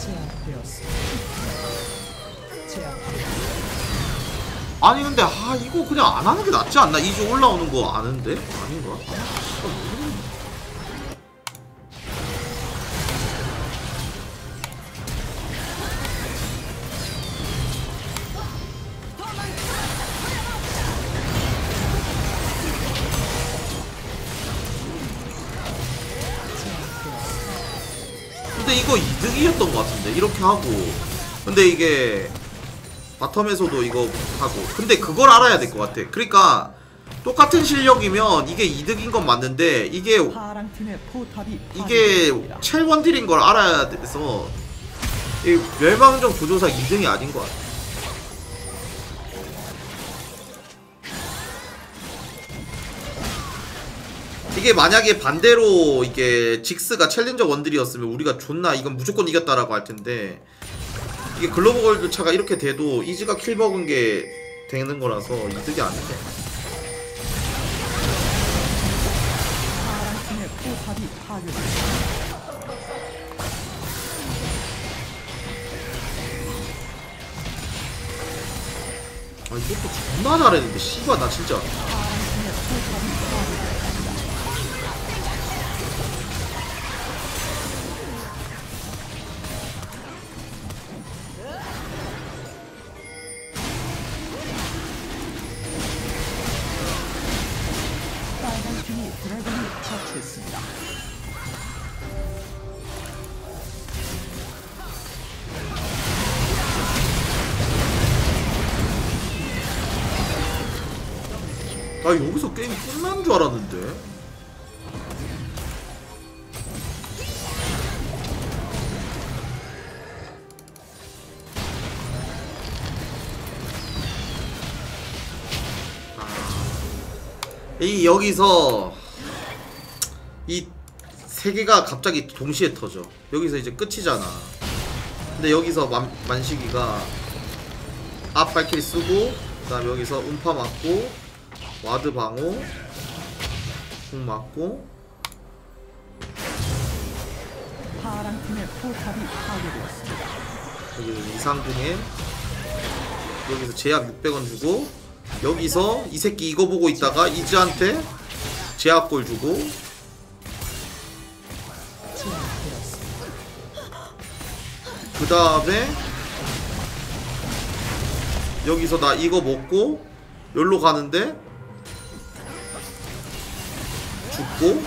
아니 근데 아 이거 그냥 안 하는 게 낫지 않나? 이제 올라오는 거 아는데? 아닌가? 아, 근데 이거 이득이었던 것 같은데 이렇게 하고. 근데 이게 바텀에서도 이거 하고 근데 그걸 알아야 될 것 같아. 그러니까 똑같은 실력이면 이게 이득인 건 맞는데 이게 파랑 팀의 포탑이 이게 파괴되었습니다. 첼원딜인 걸 알아야 돼서 이 멸망전 구조상 이 등이 아닌 것 같아. 이게 만약에 반대로 이게 직스가 챌린저 원딜이었으면 우리가 존나 이건 무조건 이겼다라고 할 텐데 이게 글로벌 골드 차가 이렇게 돼도 이즈가 킬 먹은 게 되는 거라서 이득이 아닌데. 파랑 팀의 포탑이 파괴되었습니다. 아 이것도 존나 잘했는데 씨발 나 진짜. 파랑팀의 포탑이 파괴되었습니다. 빨강팀이 드래곤을 처치했습니다. 나 여기서 게임 끝난 줄 알았는데. 아, 이 여기서 이 세 개가 갑자기 동시에 터져. 여기서 이제 끝이잖아. 근데 여기서 만, 만식이가 앞 발키리 쓰고 그 다음에 여기서 음파 맞고 와드 방어 궁 맞고 파랑팀의 포탑이 파괴되었습니다. 여기 이상궁에 여기서 제압 육백 원 주고 여기서 이 새끼 이거 보고 있다가 이즈한테 제압골 주고 그 다음에 여기서 나 이거 먹고 여기로 가는데 죽고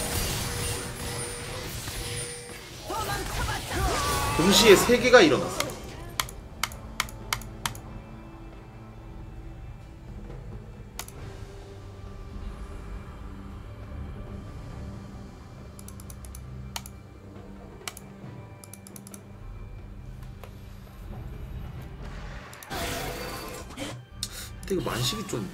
동시에 세 개가 일어났어. 근데 이거 만식이 좀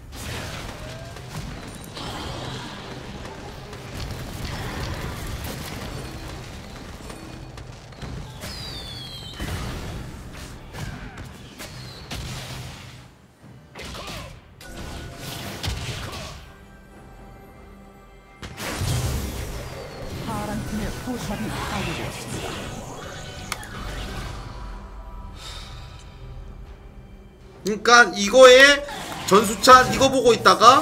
파랑팀의 포탑이 파괴되었습니다. 그러니까 이거에 전수찬 이거 보고 있다가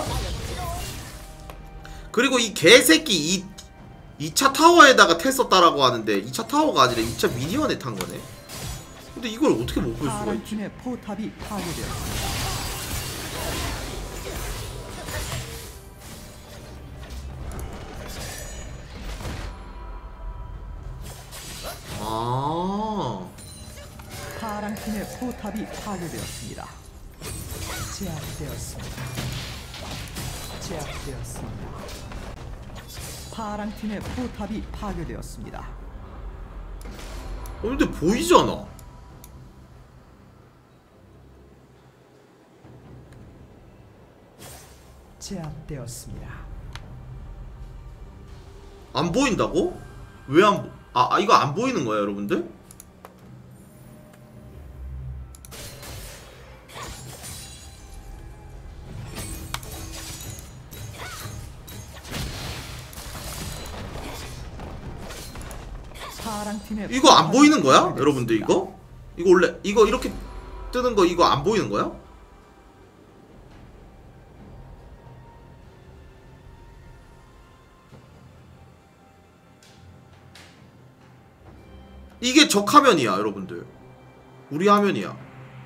그리고 이 개새끼 이 이 차 타워에다가 태 썼다라고 하는데 이 차 타워가 아니라 이 차 미니언에 탄 거네. 근데 이걸 어떻게 못 볼 수가 있지? 파랑팀의 포탑이 파괴되었습니다. 아, 파랑팀의 포탑이 파괴되었습니다. 제압되었습니다. 제압되었습니다. 파랑팀의 포탑이 파괴되었습니다. 어, 근데 보이잖아. 제압되었습니다. 안 보인다고? 왜 안 보? 아, 아 이거 안 보이는 거야, 여러분들? 파랑팀의 이거 안 포탑이 보이는 거야? 파괴되었습니다. 여러분들 이거? 이거 원래 이거 이렇게 뜨는 거 이거 안 보이는 거야? 이게 적 화면이야, 여러분들. 우리 화면이야.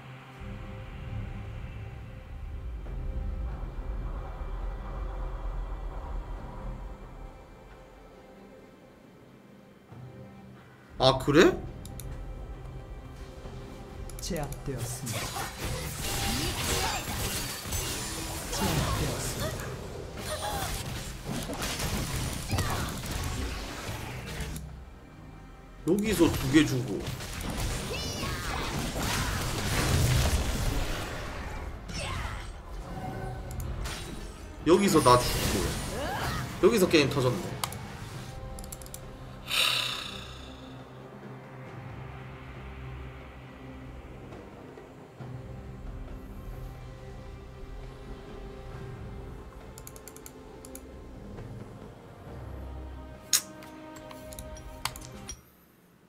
아, 그래? 제압되었습니다. 제압되었습니다. 여기서 두 개 주고 여기서 나 주고 여기서 게임 터졌네.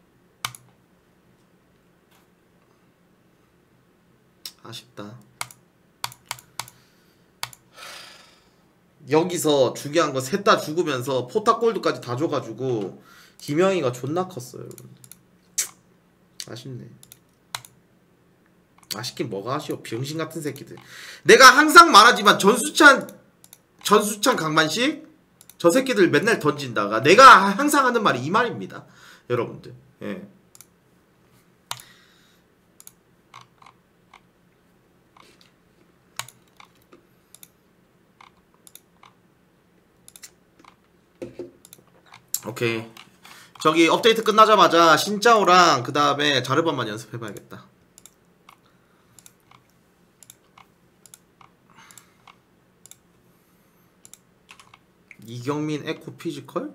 아쉽다. 여기서 중요한 거 셋 다 죽으면서 포탑 골드까지 다 줘가지고 김영희가 존나 컸어요. 아쉽네. 아쉽긴 뭐가 아쉬워. 병신 같은 새끼들. 내가 항상 말하지만 전수찬 전수찬 강만식 저 새끼들 맨날 던진다가 내가 항상 하는 말이 이 말입니다. 여러분들. 예. 오케이. 저기 업데이트 끝나자마자 신짜오랑 그 다음에 자르반만 연습해봐야겠다. 이경민 에코 피지컬?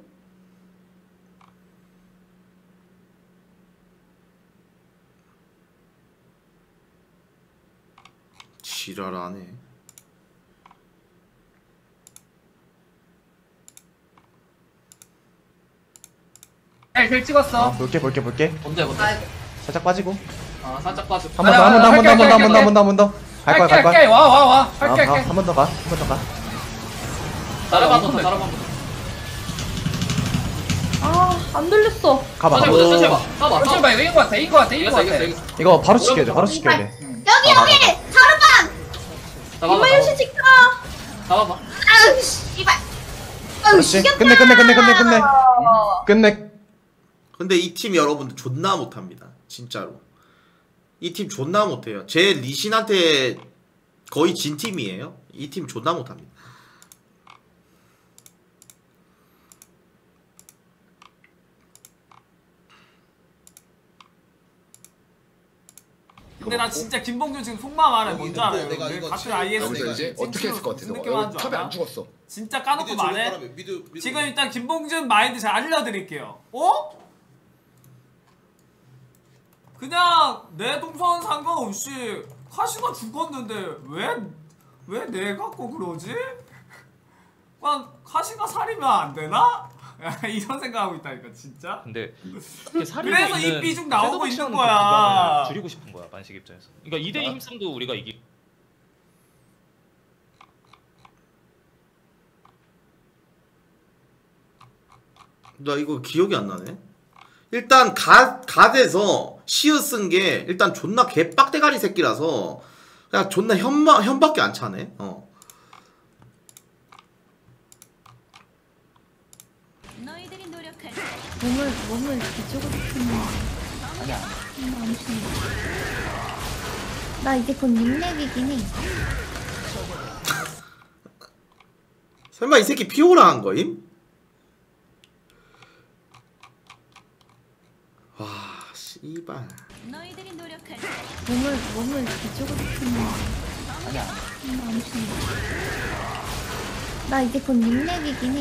지랄하네. 힐 찍었어. 어, 볼게 볼게 볼게. 뭔데 뭔데? 살짝 빠지고. 어 살짝 빠져. 한 번 더 한 번 더 한 번 더 한 번 더 한 번 더 한 번 더 한 번 더. 갈 거야 갈 거야. 할게 와와 와. 할게 할게. 한 번 더 가. 한 번 더 가. 따라봐 본다 따라봐 본다. 아안 들렸어. 가봐. 천천히 가봐. 보자 천천히 봐. 봐봐. 천천히 봐. 이긴 거 같아. 이긴 거 같아. 이긴 거 같아. 이거 바로 지켜야 돼. 바로 지켜야 돼. 여기 여기 자르반. 잡아봐. 요시 지켜. 잡아봐. 아우 씨발. 아우 그렇지. 시켰다. 끝내 끝내 끝내 끝내 끝내. 끝내. 근데 이 팀 여러분들 존나 못합니다. 진짜로. 이 팀 존나 못해요. 제 리신한테 거의 진 팀이에요. 이 팀 존나 못합니다. 근데 나 진짜 김봉준 지금 속마음 알아. 뭔지 알아요? 내가 내 이거 같은 지금 아이에스 내가 이제 어떻게 했을 것 같아? 무슨 느낌 하는 줄 알아? 죽었어. 진짜 까놓고 말해. 미드, 미드. 지금 일단 김봉준 마인드 잘 알려드릴게요. 어? 그냥 내 동선 상관없이 카시가 죽었는데 왜 왜 내가 꼭 그러지? 그냥 카시가 살이면 안 되나? 이런 생각하고 있다니까 진짜. 근데 그래서 이 비중 나오고 있는 거야. 줄이고 싶은 거야 만식 입장에서. 그러니까 이 대이 힘싸움도 우리가 이기. 나 이거 기억이 안 나네. 일단 가, 갓에서 시어 쓴 게 일단 존나 개빡대가리 새끼라서 그냥 존나 현마, 현밖에 안 차네. 어. 너희들이 노력할 때 몸을 몸을 비추고 싶은 아니야. 나 이제 곧 육렙이긴 해. 설마 이 새끼 피오라 한 거임? 와, 씨발. 너희들이 노력할 때 몸을 몸을 비추고 싶은 아니야. 나 이제 곧 육렙이긴 해.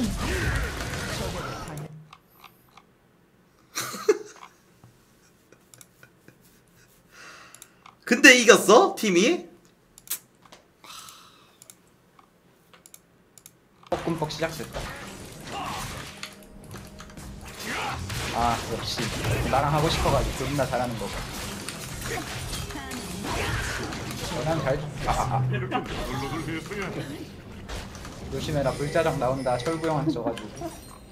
근데 이겼어? 팀이? 볶음뻑 시작됐다. 아 역시 나랑 하고 싶어가지고 존나 잘하는 거고. 난 잘. 아, 아. 조심해라 불자장 나온다. 철구 형한테 져가지고.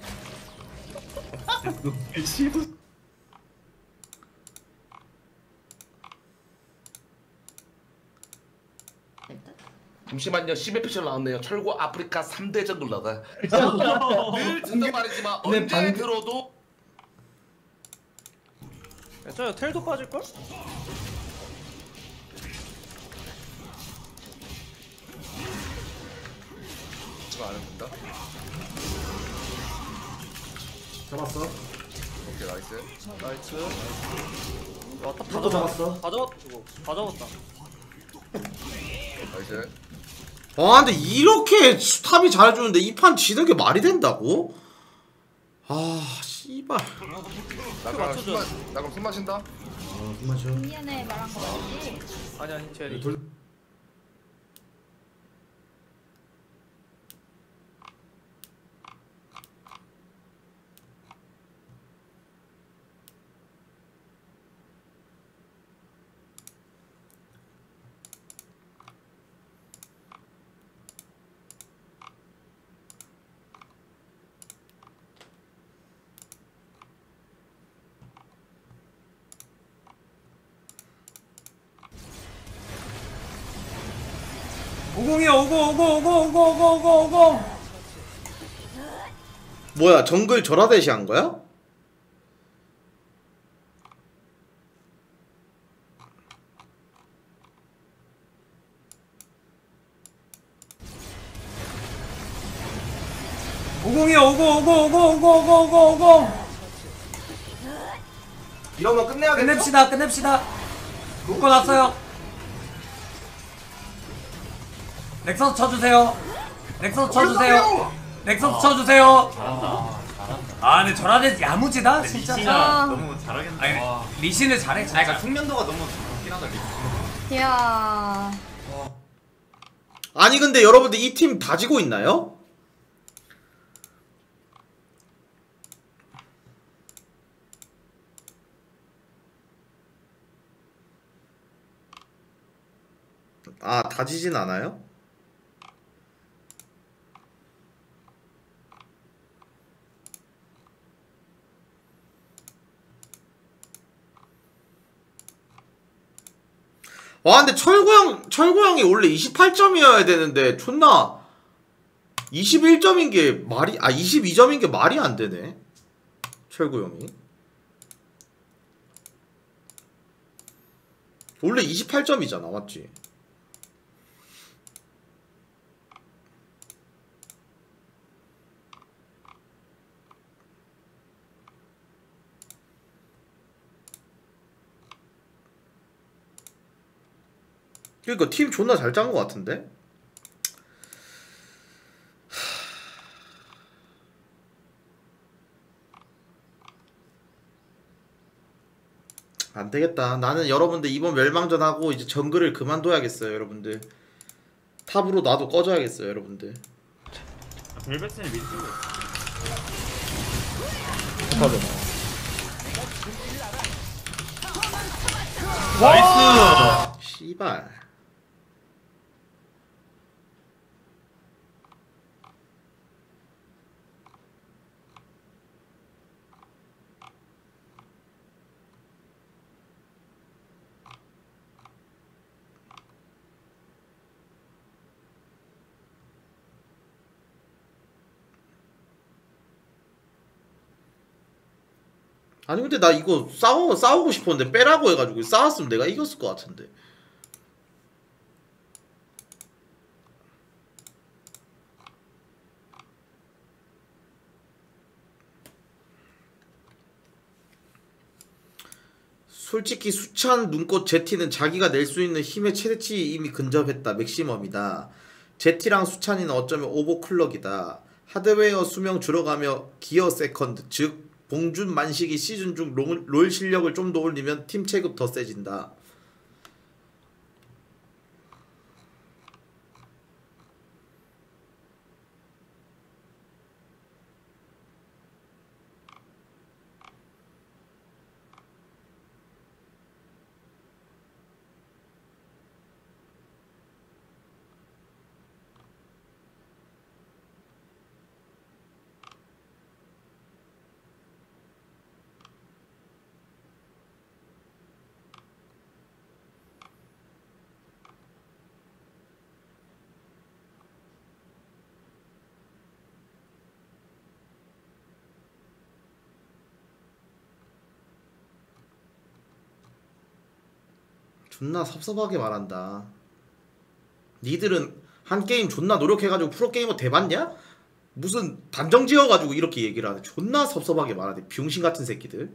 잠시만요. 십일 피셜 나왔네요. 철구 아프리카 삼 대전 놀라다. 늘 듣는 말이지만 언제 들어도 저요 텔도 빠질걸? 지금 안 해본다. 잡았어. 오케이 나이스. 나이스. 다 잡았어. 다 잡았다 저거. 다 잡았다. 나이스. 아, 근데 이렇게 탑이 잘해주는데 이 판 지는 게 말이 된다고? 아, 씨발. 나 그럼 술 마, 나 그럼 술 마신다. 어, 그 마셔. 작년에 말한 거 맞지? 아니야 제리. 오공이요 오공 오공 오공 오공 오공 오공 오공. 뭐야 정글 절하대시 한 거야? 오공이요 오공 오공 오공 오공 오공 오공 오공. 이러면 끝내야겠죠? 끝냅시다 끝냅시다. 묶어놨어요. 넥서스 쳐주세요. 넥서스 쳐주세요. 넥서스 쳐주세요. 아 근데 저라데 야무지다 진짜. 아. 너무 잘하겠네. 아니, 와. 리신을 잘해 진짜. 아, 그러니까 숙련도가 너무 좋긴 하다. 리신. 이야. 아니 근데 여러분들 이 팀 다 지고 있나요? 아, 다 지진 않아요? 와, 근데 철구 형, 철구 형이 원래 이십팔 점이어야 되는데 존나 이십일 점인 게 말이, 아 이십이 점인 게 말이 안 되네. 철구 형이. 원래 이십팔 점이잖아, 맞지? 그러니까 팀 존나 잘 짠 것 같은데? 안 되겠다. 나는 여러분들 이번 멸망전 하고 이제 정글을 그만둬야겠어요, 여러분들. 탑으로 나도 꺼져야겠어요, 여러분들. 벨벳을 미리 쓰고. 나이스! 씨발. 아니 근데 나 이거 싸워 싸우고 싶었는데 빼라고 해가지고 싸웠으면 내가 이겼을 것 같은데. 솔직히 수찬 눈꽃 제티는 자기가 낼 수 있는 힘의 최대치 이미 근접했다. 맥시멈이다. 제티랑 수찬이는 어쩌면 오버클럭이다. 하드웨어 수명 줄어가며 기어 세컨드, 즉 봉준 만식이 시즌 중 롤, 롤 실력을 좀 더 올리면 팀 체급 더 세진다. 존나 섭섭하게 말한다. 니들은 한 게임 존나 노력해가지고 프로게이머 돼봤냐? 무슨 단정 지어가지고 이렇게 얘기를 하네. 존나 섭섭하게 말하네. 병신 같은 새끼들.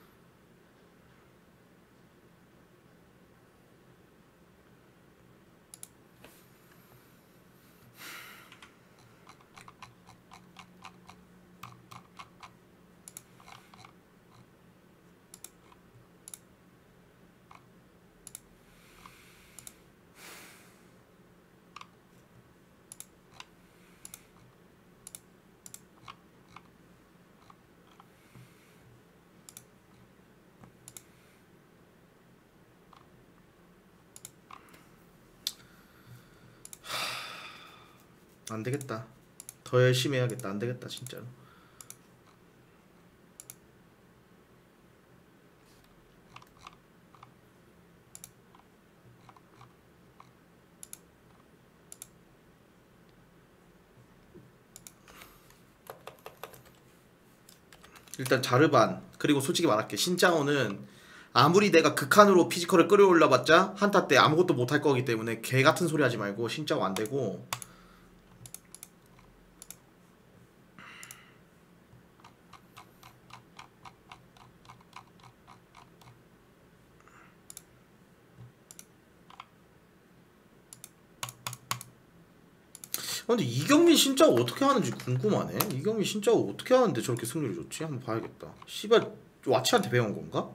안되겠다. 더 열심히 해야겠다. 안되겠다 진짜로. 일단 자르반 그리고 솔직히 말할게 신짜오는 아무리 내가 극한으로 피지컬을 끌어올려봤자 한타 때 아무것도 못할 거기 때문에 개 같은 소리 하지 말고 신짜오 안 되고. 근데 이경민 신짜오 어떻게 하는지 궁금하네. 이경민 신짜오 어떻게 하는데 저렇게 승률이 좋지? 한번 봐야겠다. 씨발 와치한테 배운 건가?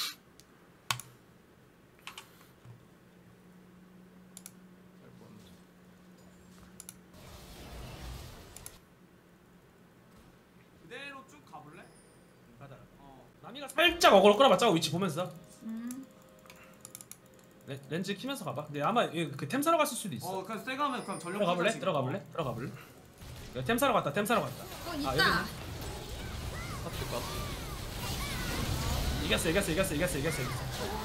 그대로 쭉 가볼래? 가자. 어. 남이가 살짝 어그로 끌어봤자 위치 보면서. 음. 렌, 렌즈 키면서 가봐. 근데 아마 그 템 사러 갔을 수도 있어. 어 그냥 세가면 그럼 전력 들어가 볼래? 포커싱. 들어가 볼래? 들어가 볼래? 야, 템 사러 갔다. 템 사러 갔다. 어 있다. 아, 이겼어, 이겼어, 이겼어, 이겼어, 이겼어, 이겼어.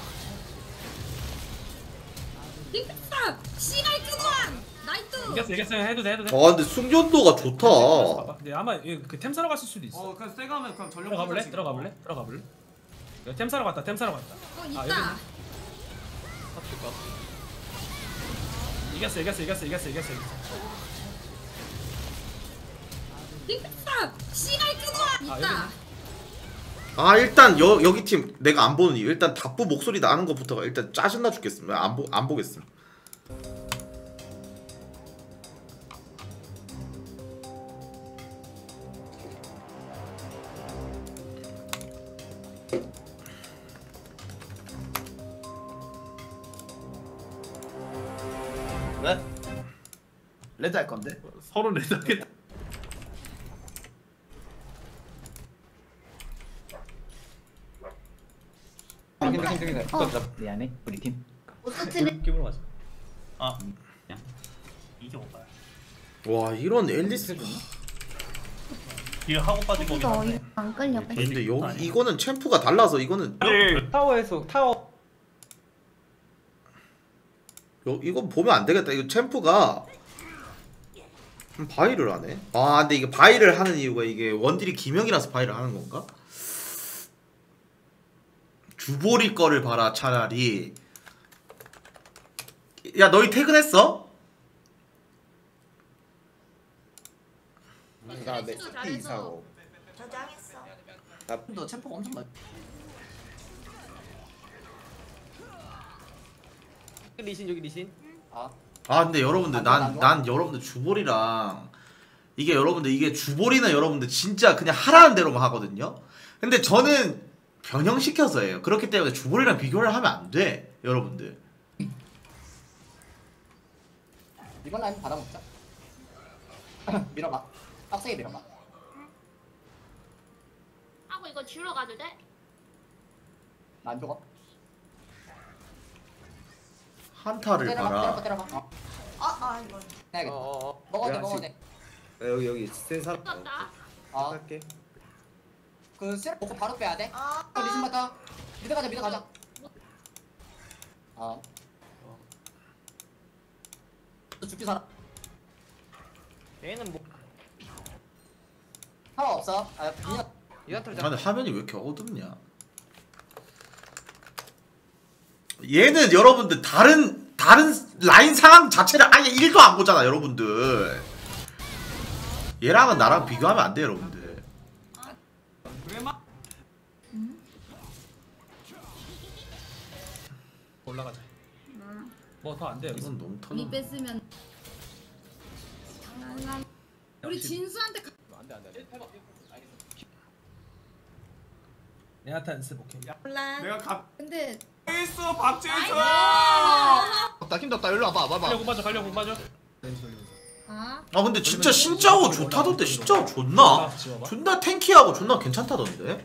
빅스탑 씨발 뚜구한 나이트. 이겼어, 이겼어. 해도 돼, 해도 돼. 아 근데 숙련도가 좋다. 근데 아마 그 템 사러 갔을 수도 있어. 어 그냥 세가면 그럼 전력 들어가 볼래? 포커싱. 들어가 볼래? 들어가 볼래? 야, 템 사러 갔다. 템 사러 갔다. 어 아, 있다. 이겼어, 이겼어, 이겼어, 이겼어, 이겼어, 이겼어. 빅스탑 씨발 뚜구한 아, 있다. 아 일단 여, 여기 팀 내가 안 보는 이유 일단 답부 목소리 나는 것부터가 일단 짜증나 죽겠습니다. 안, 보, 안 보겠음. 왜? 레드 할 건데? 서로 레드 하겠다. 팀 팀 팀 팀. 미안해 우리 팀. 느낌으로 가자. 아 그냥 이게 오빠야. 와 이런 앨리스. 뒤에 하고 빠진 거긴 한데. 안 끌려. 근데 여기 이거는 챔프가 달라서 이거는 타워에서 타워. 요, 이건 보면 안 되겠다. 이거 챔프가 바이를 하네. 아 근데 이게 바이를 하는 이유가 이게 원딜이 기명이라서 바이를 하는 건가? 주보리 거를 봐라 차라리. 야 너희 퇴근했어? 나 내 스피 이사고. 저장했어. 너 챔프가 엄청 많. 리신 여기 리신. 아. 아 근데 여러분들 난 난 여러분들 주보리랑 이게 여러분들 이게 주보리는 여러분들 진짜 그냥 하라는 대로만 하거든요. 근데 저는 변형시켜서 해요. 그렇기 때문에 주보리랑 비교를 하면 안 돼 여러분들. 이번 라인 받아먹자. 밀어봐. 빡세게 밀어봐. 하고 이거 주러 가도 돼? 나 안 죽어. 한타를 때려봐, 봐라. 때려봐, 때려봐. 어. 아, 아 이거. 해야겠다. 먹어도 돼, 먹어도 돼. 여기 여기 센 사람. 어. 할게. 그 셀 먹고 바로 빼야 돼. 아. 어, 리신 받아. 미드 가자, 미드 가자. 어. 또 죽기 살아. 얘는 뭐? 파워 없어. 아, 그냥. 아 근데 화면이 왜 이렇게 어둡냐? 얘는 여러분들 다른 다른 라인 상황 자체를 아예 일도 안 보잖아 여러분들. 얘랑은 나랑 비교하면 안 돼 여러분들. 그래마? 올라가자. 뭐 더 안 돼. 이건 너무 터져. 우리 뺐으면 장난감. 우리 진수한테 가... 안돼 안돼. 내한테 연습 오케이. 몰라. 내가 갑 근데 있어 박재수. 나 힘들었다. 일로 와봐. 와봐. 가려고 맞아. 가려고 맞아. 아. 아 근데 진짜 신짜오 좋다던데. 신짜오 좋나? 존나 탱키하고 존나 괜찮다던데.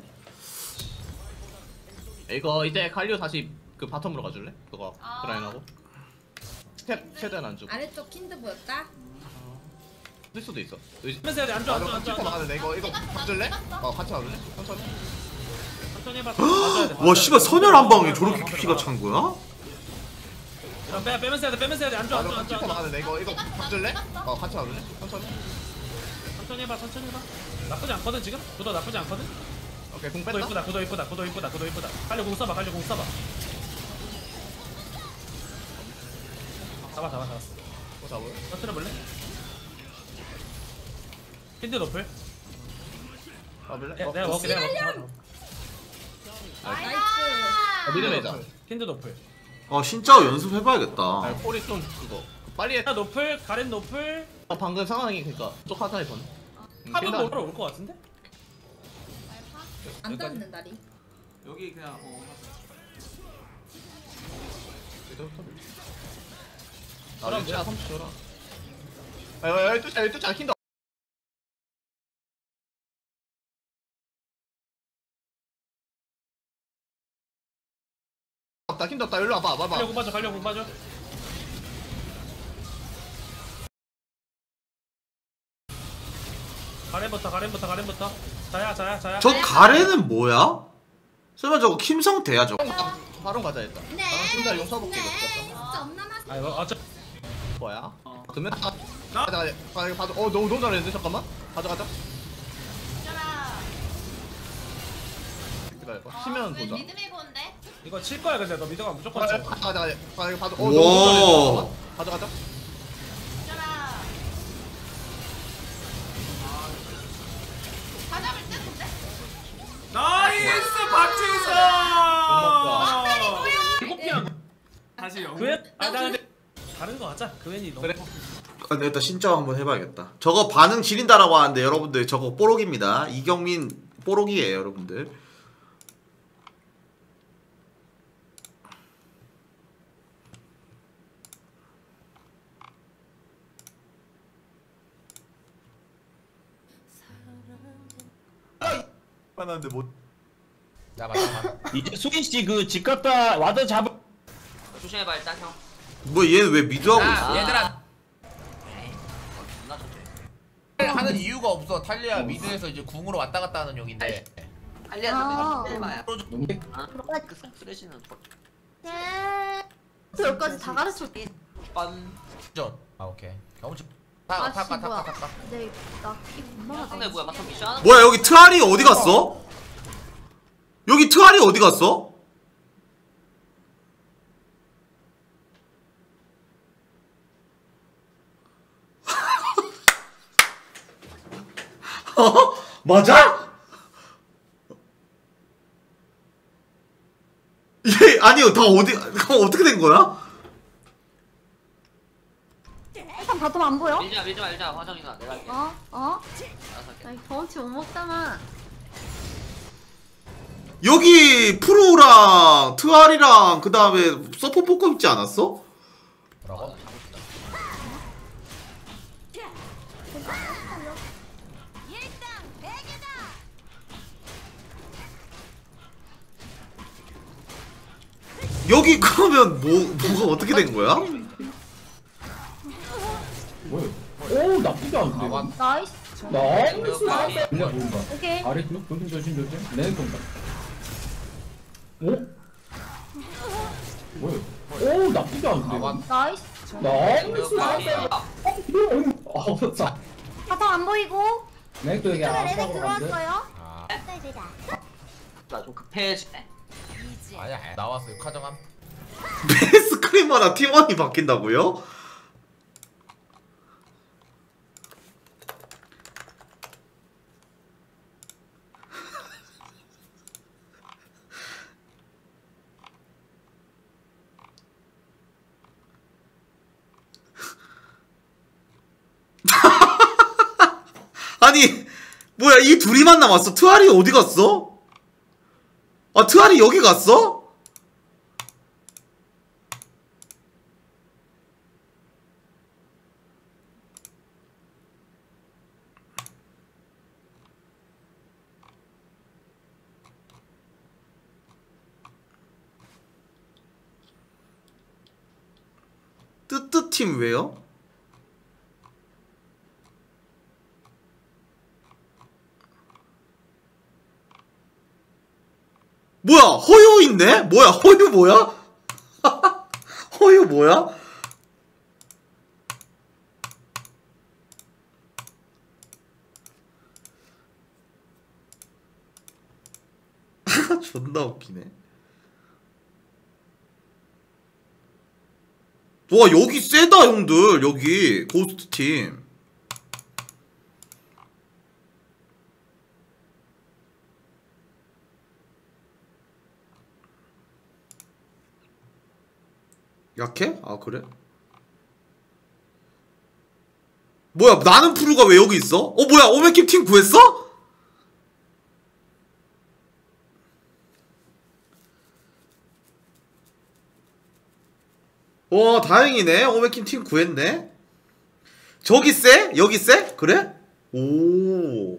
이거 이제 갈리오 다시 그 바텀으로 가줄래? 그거 아. 브라인하고. 스텝 최대한 안 주고. 아래쪽 킨드 보였다? 쓸 수도 있어. 하면서 해야 돼. 앉아, 앉아, 앉아. 아, 나가는데 이거 이거 봐줄래? 어 같이 와줄래? 천천히. 천천히 해봐. 맞아야 돼. 와 씨발 선열 한 방에 저렇게 피가 찬 거야? 이런 빼 빼면서 해야 돼. 빼면서 해야 돼. 앉아, 앉아, 앉아. 치고 앉아. 나가는데 이거 이거 봐줄래? 어 같이 와줄래? 천천히. 천천히 해봐. 천천히 해봐. 나쁘지 않거든 지금. 보다 나쁘지 않거든. 오케이 공 구도 뺐다. 이쁘다 구도 이쁘다 구도 이쁘다 구도 이쁘다. 갈려 공 써봐 갈려 공 써봐. 잡아 잡아 잡았어. 뭐 잡아요? 터트려볼래? 힌드 노플. 잡을래? 내- 어, 내가 먹을게 내가 먹을게. 나이스. 아, 미드 매자. 힌드 노플. 아 진짜 연습해봐야겠다. 아, 폴이 좀 그거. 빨리 해. 야 노플 가렌 노플. 어, 방금 상황이 그니까 쪽 하단에 번. 음, 합은 깬다. 먹으러 올것 같은데? 안 닿는 다리. 여기 그냥 어. 아, 이제 삼십 줘라. 아, 야, 열두 차, 열두 차 킨다. 없다, 킨다 없다. 일로 와봐, 봐봐. 갈려 공 빠져 갈려 공 빠져. 가렌부터 가렌부터 가렌부터. 자야 자야 자야. 저 가래는 뭐야? 설마 저거 김성태야 저거? 바로 가자 일단. 네. 아, 혼자 용 써볼게. 네. 이거. 진짜 없나마. 아 이거 어차. 뭐야? 그러면 아, 가자 가자. 가 이거 봐줘. 어 너무 너무 잘했는데 잠깐만. 가자 가자. 기다려봐. 치면 보자. 미드 밀고 온대. 이거 칠 거야 근데 너 미드가 무조건 가자 쳐. 가자 가자. 가 이거 봐줘. 어 우와. 너무 잘했는데. 가자 가자. 가자를 뜨는데? 나이스 박진서. 일곱 개야. 다시 영. 그웬? 아나 근데 다른 거 하자. 그웬이 너무. 그래. 아, 근데 일단 신짜오 한번 해봐야겠다. 저거 반응 지린다라고 하는데 여러분들 저거 뽀록입니다. 이경민 뽀록이에요 여러분들. 하는데 못. 야 맞다. 이제 수인 씨그 집 갔다 와드 잡을. 조심해봐 일단 형. 뭐 얘는 왜 미드하고 야, 있어? 얘들아. 하는 이유가 없어. 탈리아 미드에서 이제 궁으로 왔다 갔다 하는 용인데. 알리아서 해봐야. 그거까지. 쓰레쉬는 네. 여기까지 다 가르쳤지. 빤. 전. 아 오케이. 경험치. 아, 타가 타가 씨, 뭐야. 타가 타가. 네, 나키 겁나 상대 뭐야 막상 미션 하는 뭐야 여기 트알이 어디 갔어? 여기 트알이 어디 갔어? 어? 맞아? 얘 아니요 다 어디 그럼 어떻게 된 거야? 일단 바텀 안 보여? 밀자 밀자 밀자 화정이나 내가 할게. 어? 어? 알아서 할게. 나 경험치 못 먹잖아. 여기 프로랑 트알이랑 그 다음에 서포 포커 있지 않았어? 뭐라고? 여기 그러면 뭐 뭐가 어떻게 된 거야? 오 나쁘지 않은데. 나이스. 나이스. 그냥 뭔가. 오케이. 아래 쪽 조심 조심 조심. 내 건가. 오? 뭐야? 오 나쁘지 않은데. 나이스. 나이스. 아 자. 바텀 안 보이고. 내 쪽에 이쪽에 레넥 아까로 간대. 들어왔어요. 아 나 좀 급해지. 아니야 나왔어요. 카정함. 스크린마다 팀원이 바뀐다고요? 아니 뭐야 이 둘이만 남았어? 트알이 어디 갔어? 아 트알이 여기 갔어? 뜨뜨팀 왜요? 뭐야 허유 있네? 뭐야 허유 뭐야? 허유 뭐야? 존나 웃기네. 와 여기 세다 형들. 여기 고스트 팀. 약해? 아 그래? 뭐야 나는 푸르가 왜 여기 있어? 어 뭐야 오메킴 팀 구했어? 와 다행이네. 오메킴 팀 구했네. 저기 쎄? 여기 쎄? 그래? 오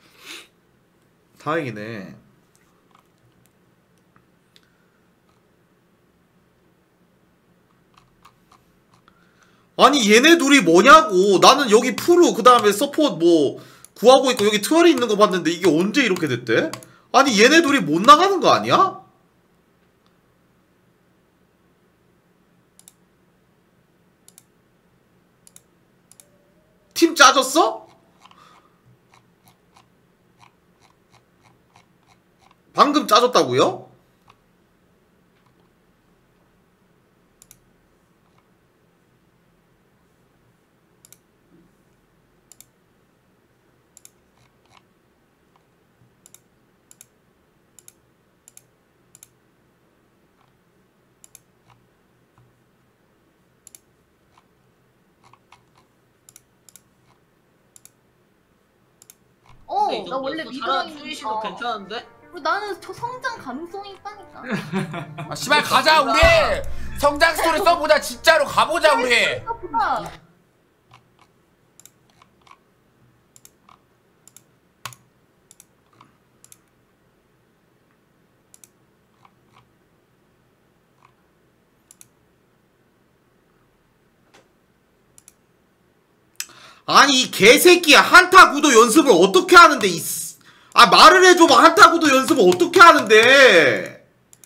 다행이네. 아니 얘네 둘이 뭐냐고. 나는 여기 푸르 그 다음에 서포트 뭐 구하고 있고 여기 트월이 있는 거 봤는데 이게 언제 이렇게 됐대? 아니 얘네 둘이 못 나가는 거 아니야? 팀 짜졌어? 방금 짜졌다고요? 어, 이 나 원래 정도였어? 잘하- 미드라인. 수위씨도 괜찮은데? 나는 저 성장 가능성이 있다니까. 아 씨발 가자 우리. 성장 스토리 써보자. 진짜로 가보자 우리. 생각보다. 아니 이 개새끼야. 한타 구도 연습을 어떻게 하는데 이 쓰- 아 말을 해줘봐. 한타 구도 연습을 어떻게 하는데.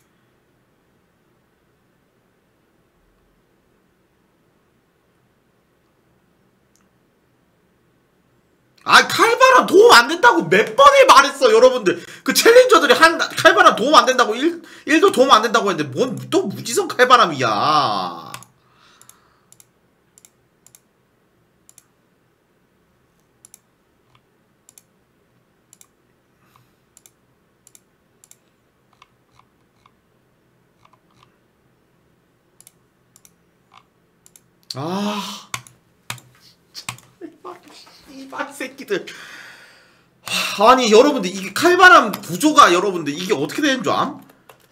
아 칼바람 도움 안 된다고 몇 번을 말했어 여러분들. 그 챌린저들이 한 칼바람 도움 안 된다고 일, 일도 도움 안 된다고 했는데 뭔 또 무지성 칼바람이야. 아 이발 새끼들. 아니 여러분들 이게 칼바람 구조가 여러분들 이게 어떻게 되는 줄 암?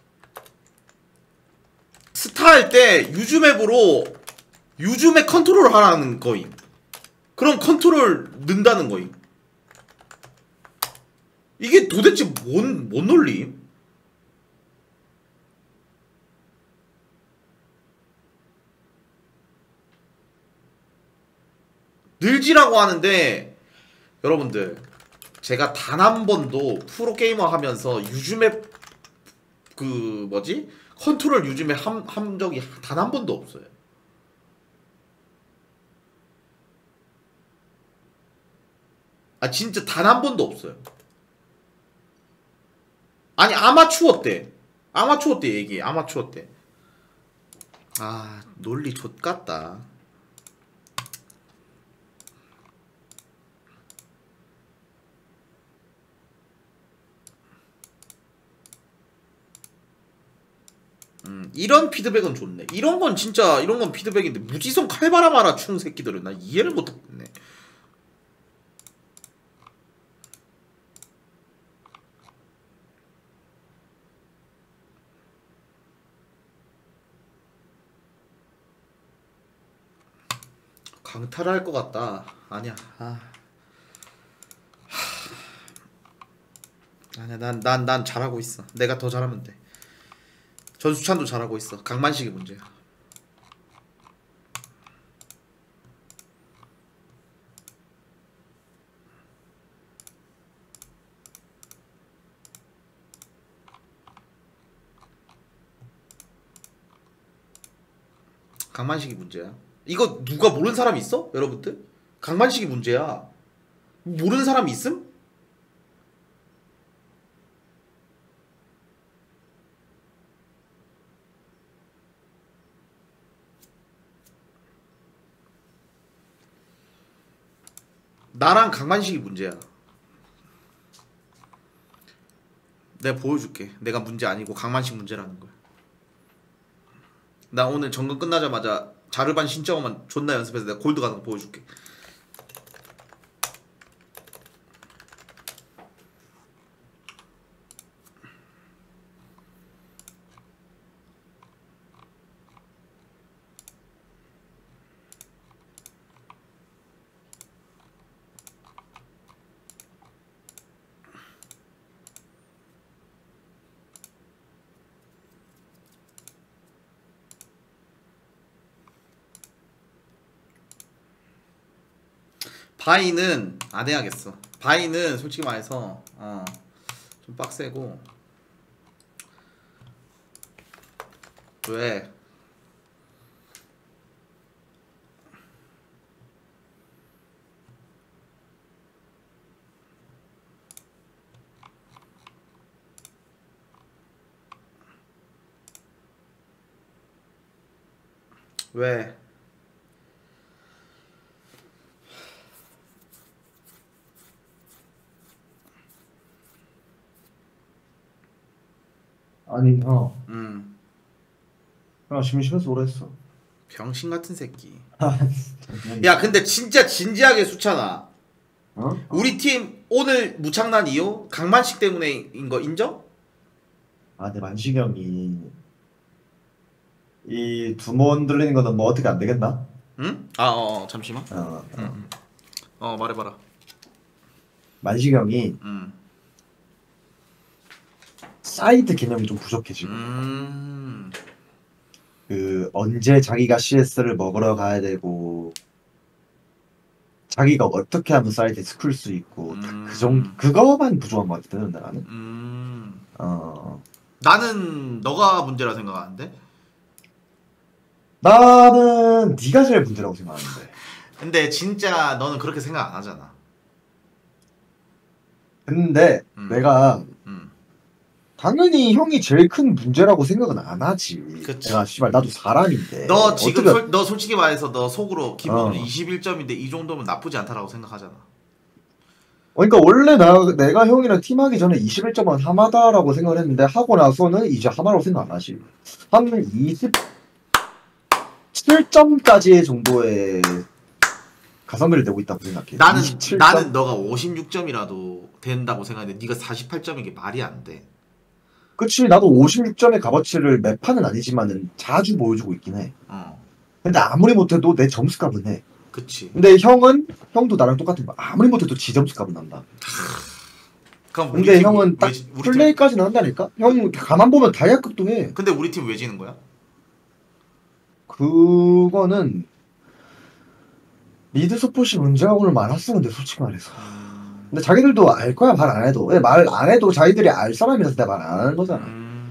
스타 할 때 유즈맵으로 유즈맵 컨트롤 하라는 거임. 그럼 컨트롤 는다는 거임. 이게 도대체 뭔, 뭔 논리임? 늘지라고 하는데 여러분들 제가 단 한 번도 프로게이머 하면서 유즈맵 그 뭐지? 컨트롤 유즈맵 한, 한 적이 단 한 번도 없어요. 아 진짜 단 한 번도 없어요. 아니 아마추어 때 아마추어 때 얘기해. 아마추어 때. 아 논리 좆같다. 음, 이런 피드백은 좋네. 이런 건 진짜 이런 건 피드백인데 무지성 칼바람 하나 추는 새끼들은 나 이해를 못하겠네. 강탈할 것 같다. 아니야. 아. 아니야. 난 난 난 잘하고 있어. 내가 더 잘하면 돼. 전수찬도 잘하고 있어. 강만식이 문제야. 강만식이 문제야. 이거 누가 모르는 사람이 있어? 여러분들? 강만식이 문제야. 모르는 사람이 있음? 나랑 강만식이 문제야. 내가 보여줄게. 내가 문제 아니고 강만식 문제라는 걸. 나 오늘 정글 끝나자마자 자르반 신짜오만 존나 연습해서 내가 골드 가는 거 보여줄게. 바이는 안 해야겠어. 바이는 솔직히 말해서 어, 좀 빡세고. 왜? 왜? 아니 형. 음. 형 심심해서 오랬어. 병신 같은 새끼. 야 근데 진짜 진지하게 수찬아. 어? 우리 팀 오늘 무창난 이유 강만식 때문에인 거 인정? 아 근데 만식이 형이 이 두몬 들리는 거는 뭐 어떻게 안 되겠나? 응? 아 어, 어 잠시만. 어, 어. 응. 어 말해봐라. 만식이 형이 음. 사이드 개념이 좀 부족해 지금. 음. 그 언제 자기가 씨에스를 먹으러 가야 되고 자기가 어떻게 하면 사이드에 스쿨 수 있고 음. 그 정도 그거만 부족한 것 같거든 나는. 음. 어. 나는 너가 문제라 생각하는데. 나는 네가 제일 문제라고 생각하는데. 근데 진짜 너는 그렇게 생각 안 하잖아. 근데 음. 내가 음. 당연히 형이 제일 큰 문제라고 생각은 안 하지. 그치. 내가 씨발 나도 사람인데. 너 지금 어떻게- 솔, 너 솔직히 말해서 너 속으로 기본으로 어. 이십일 점인데 이 정도면 나쁘지 않다라고 생각하잖아. 그러니까 원래 나, 내가 형이랑 팀하기 전에 이십일 점은 하마다라고 생각을 했는데 하고 나서는 이제 하마라고 생각 안 하지. 한 이십칠 점까지 정도의 가성비를 내고 있다고 생각해. 나는 이십칠 점? 나는 너가 오십육 점이라도 된다고 생각했는데 네가 사십팔 점인 게 말이 안 돼. 그치, 나도 오십육 점의 값어치를 매판은 아니지만은 자주 보여주고 있긴 해. 어. 근데 아무리 못해도 내 점수값은 해. 그치. 근데 형은 형도 나랑 똑같은 거. 아무리 못해도 지 점수값은 난다. 그럼 우리 근데 팀 형은 왜 딱 지- 우리 팀- 플레이까지는 한다니까? 형 가만 보면 다이아급도 해. 근데 우리 팀 왜 지는 거야? 그거는 미드 서폿이 문제가 오늘 많았어. 근데 솔직히 말해서. 근데 자기들도 알 거야. 말 안 해도. 말 안 해도 자기들이 알 사람이라서 내가 말 안 하는 거잖아.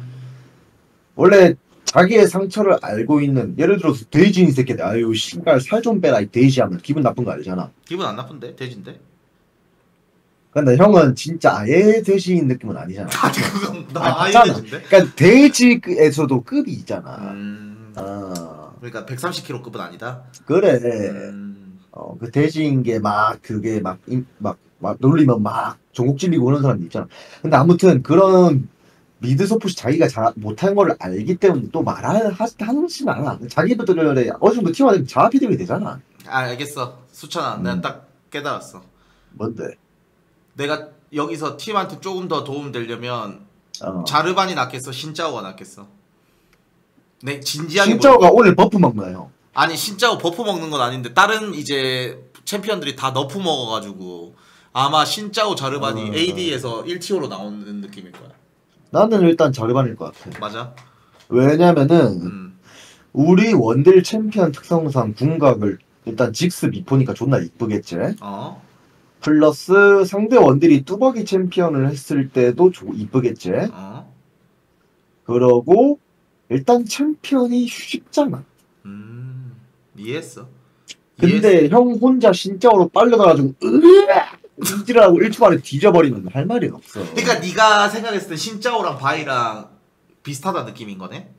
원래 자기의 상처를 알고 있는, 예를 들어서 돼지인 새끼들, 아유 씨발 살 좀 빼라 이 돼지 하면 기분 나쁜 거 알잖아. 기분 안 나쁜데? 돼지인데? 근데 형은 진짜 아예 돼지인 느낌은 아니잖아. 나 아예 맞잖아. 돼지인데? 그러니까 돼지에서도 급이 있잖아. 음. 어. 그러니까 백삼십 킬로급은 아니다. 그래. 음. 어, 그 돼지인 게 막 그게 막 막 막 놀리면 막 종국 찔리고 그런 사람도 있잖아. 근데 아무튼 그런 미드 서폿이 자기가 잘 못한 걸 알기 때문에 또 말하는 하진 않아. 자기들의 어느 정도 팀화되면 자아 피딩이 되잖아. 아 알겠어. 수찬아, 음. 내가 딱 깨달았어. 뭔데? 내가 여기서 팀한테 조금 더 도움 되려면 어. 자르반이 낫겠어, 신짜오가 낫겠어. 내 진지하게 신짜오가 볼- 오늘 버프 먹나요? 아니 신짜오 버프 먹는 건 아닌데 다른 이제 챔피언들이 다 너프 먹어가지고 아마 신짜오 자르반이 어. 에이디에서 일 티어로 나오는 느낌일 거야. 나는 일단 자르반일 것 같아. 맞아? 왜냐면은 음. 우리 원딜 챔피언 특성상 궁각을 일단 직스 미포니까 존나 이쁘겠지. 어. 플러스 상대 원딜이 뚜벅이 챔피언을 했을 때도 조, 이쁘겠지. 어. 그러고 일단 챔피언이 쉽잖아. 음. 이해했어. 근데 형 혼자 신짜오로 빨려가가지고 으악 이지라고 일 초 만에 뒤져버리면 할 말이 없어. 그러니까 네가 생각했을 때 신짜오랑 바이랑 비슷하다 느낌인 거네?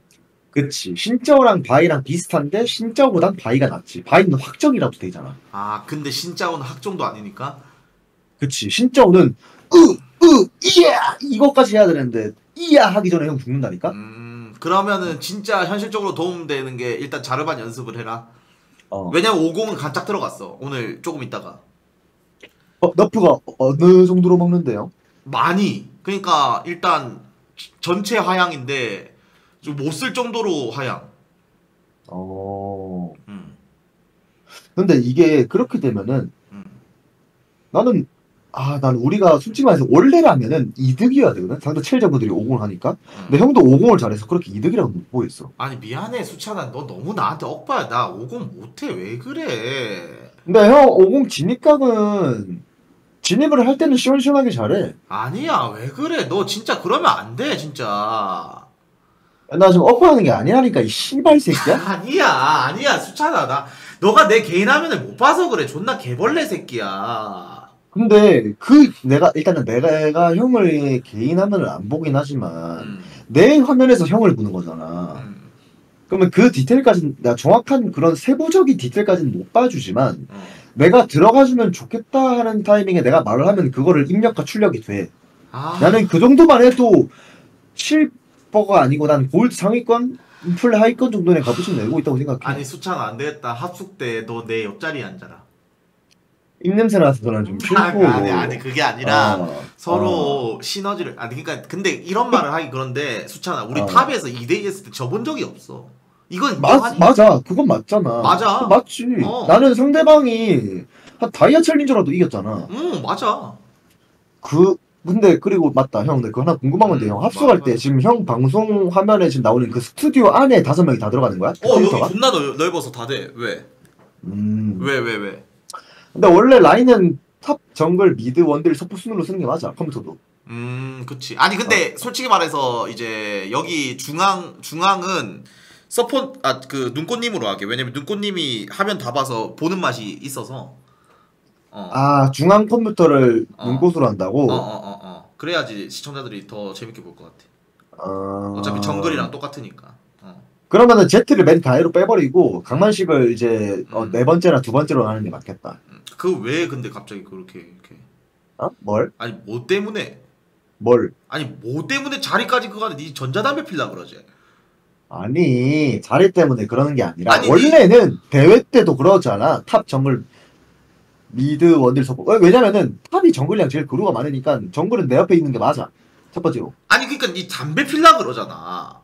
그치. 신짜오랑 바이랑 비슷한데 신짜오보단 바이가 낫지. 바이는 확정이라도 되잖아. 아 근데 신짜오는 학종도 아니니까. 그치. 신짜오는 으으 이야 이거까지 해야 되는데 이야 하기 전에 형 죽는다니까. 음 그러면은 진짜 현실적으로 도움되는 게 일단 자르반 연습을 해라. 어. 왜냐면 오공은 간짝 들어갔어. 오늘 조금 있다가. 어, 너프가 어느 정도로 먹는데요? 많이. 그러니까 일단 전체 하향인데 좀 못 쓸 정도로 하향. 어. 음. 근데 이게 그렇게 되면은 나는 아, 난 우리가 솔직히 말해서 원래라면은 이득이어야 되거든. 상대 첼저분들이 오공을 하니까. 근데 형도 오공을 잘해서 그렇게 이득이라고 못 보였어. 아니 미안해 수찬아 너 너무 나한테 억봐야 나 오공 못해 왜 그래. 근데 형 오공 진입각은 진입을 할 때는 시원시원하게 잘해. 아니야 왜 그래 너 진짜 그러면 안 돼 진짜. 나 지금 억울하는 게 아니라니까 이 씨발 새끼야. 아니야 아니야 수찬아 나 너가 내 개인 화면을 못 봐서 그래. 존나 개벌레 새끼야. 근데 그 내가 일단은 내가 형을 개인 화면을 안 보긴 하지만 음. 내 화면에서 형을 보는 거잖아. 음. 그러면 그 디테일까지는 내가 정확한 그런 세부적인 디테일까지는 못 봐주지만 어. 내가 들어가주면 좋겠다 하는 타이밍에 내가 말을 하면 그거를 입력과 출력이 돼. 아. 나는 그 정도만 해도 실버가 아니고 난 골드 상위권, 인플레 하위권 정도의 값어치 내고 있다고 생각해. 아니 수찬아 안 되겠다. 합숙 때 너 내 옆자리에 앉아라. 입냄새 나서 그런 좀 싫고. 아니, 아니 아니 그게 아니라 어, 서로 어. 시너지를 아니 그러니까 근데 이런 말을 하기 그런데 수찬아 우리 어. 탑에서 이 대 이 했을 때 져본 적이 없어. 이건 맞, 인정하니? 맞아. 그건 맞잖아. 맞아. 그건 맞지. 어. 나는 상대방이 한 다이아 챌린저라도 이겼잖아. 응 맞아. 그 근데 그리고 맞다 형. 근데 그거 하나 궁금한 건데 형 합숙할 때 지금 형 방송 화면에 지금 나오는 그 스튜디오 안에 다섯 명이 다 들어가는 거야? 그 어 여기 컴퓨터가? 존나 넓, 넓어서 다 돼. 왜? 음. 왜 왜 왜? 근데 원래 라인은 탑 정글 미드 원딜 서포 순으로 쓰는 게 맞아 컴퓨터도. 음 그치. 아니 근데 솔직히 말해서 이제 여기 중앙 중앙은 서포 아 그 눈꽃님으로 하게. 왜냐면 눈꽃님이 화면 다 봐서 보는 맛이 있어서. 어. 아 중앙 컴퓨터를 어. 눈꽃으로 한다고? 어, 어, 어, 어. 그래야지 시청자들이 더 재밌게 볼 것 같아. 어... 어차피 정글이랑 똑같으니까. 어. 그러면은 제트를 맨 가해로 빼버리고 강만식을 이제 어, 네 번째나 두 번째로 하는 게 맞겠다. 그 왜 근데 갑자기 그렇게 이렇게? 어? 뭘? 아니 뭐 때문에? 뭘? 아니 뭐 때문에 자리까지 그거 하는데 니 전자담배 필라 그러지? 아니 자리 때문에 그러는 게 아니라 아니, 원래는 대회 때도 그러잖아. 탑 정글 미드 원딜 서포. 어, 왜냐면은 탑이 정글이랑 제일 그루가 많으니까 정글은 내 옆에 있는 게 맞아. 첫 번째로. 아니 그러니까 니 담배 필라 그러잖아.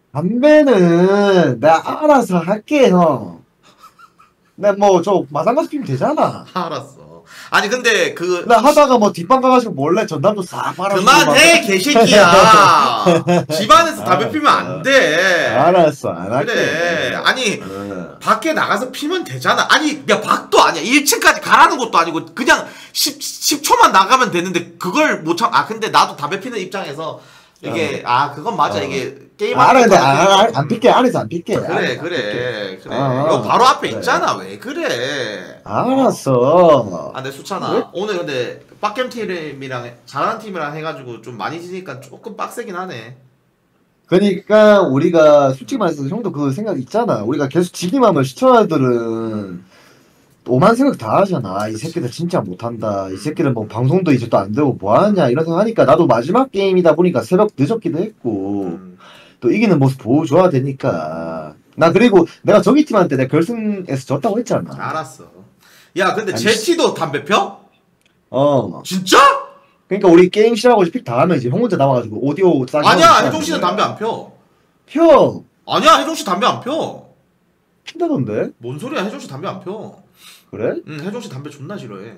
담배는 내가 알아서 할게 형. 내가 뭐 저 마당 가서 피면 되잖아. 알았어. 아니 근데 그 나 하다가 뭐 뒷방 가가지고 몰래 전담도 싹 빨아. 그만해 개새끼야. 집안에서 담배 피면 안 돼. 알았어 안 할게. 그래. 아니 어. 밖에 나가서 피면 되잖아. 아니 야 밖도 아니야. 일 층까지 가라는 것도 아니고 그냥 십 초만 나가면 되는데 그걸 못 참. 아 근데 나도 담배 피는 입장에서 이게 어. 아 그건 맞아. 어. 이게 게임 알아 근데 하는 안, 안, 안 필게 안에서 안 필게. 그래 안에서 안 그래 필게. 그래. 어, 이거 바로 앞에 그래. 있잖아. 왜 그래? 알았어. 아, 근데 수찬아 왜? 오늘 근데 빡겜 팀이랑 잘하는 팀이랑 해가지고 좀 많이 지니까 조금 빡세긴 하네. 그러니까 우리가 솔직히 말해서 형도 그 생각 있잖아. 우리가 계속 지기만 하면 시청자들은 오만 생각 다 하잖아. 이 새끼들 진짜 못한다. 이 새끼들 뭐 방송도 이제 또 안 되고 뭐하냐 이런 생각 하니까 나도 마지막 게임이다 보니까 새벽 늦었기도 했고 음. 또 이기는 모습 보여줘야 되니까. 나 그리고 내가 저기 팀한테 내가 결승에서 졌다고 했잖아. 알았어. 야 근데 아니, 제티도 담배 펴? 어. 진짜? 그러니까 우리 게임 시작하고 픽 다 하면 이제 형 혼자 나와가지고 오디오 싸게 아니야 하고 혜종 씨는 담배 안 펴. 펴. 아니야 혜종 씨 담배 안 펴. 핀다던데? 뭔 소리야 혜종 씨 담배 안 펴. 그래? 응 혜종 씨 담배 존나 싫어해.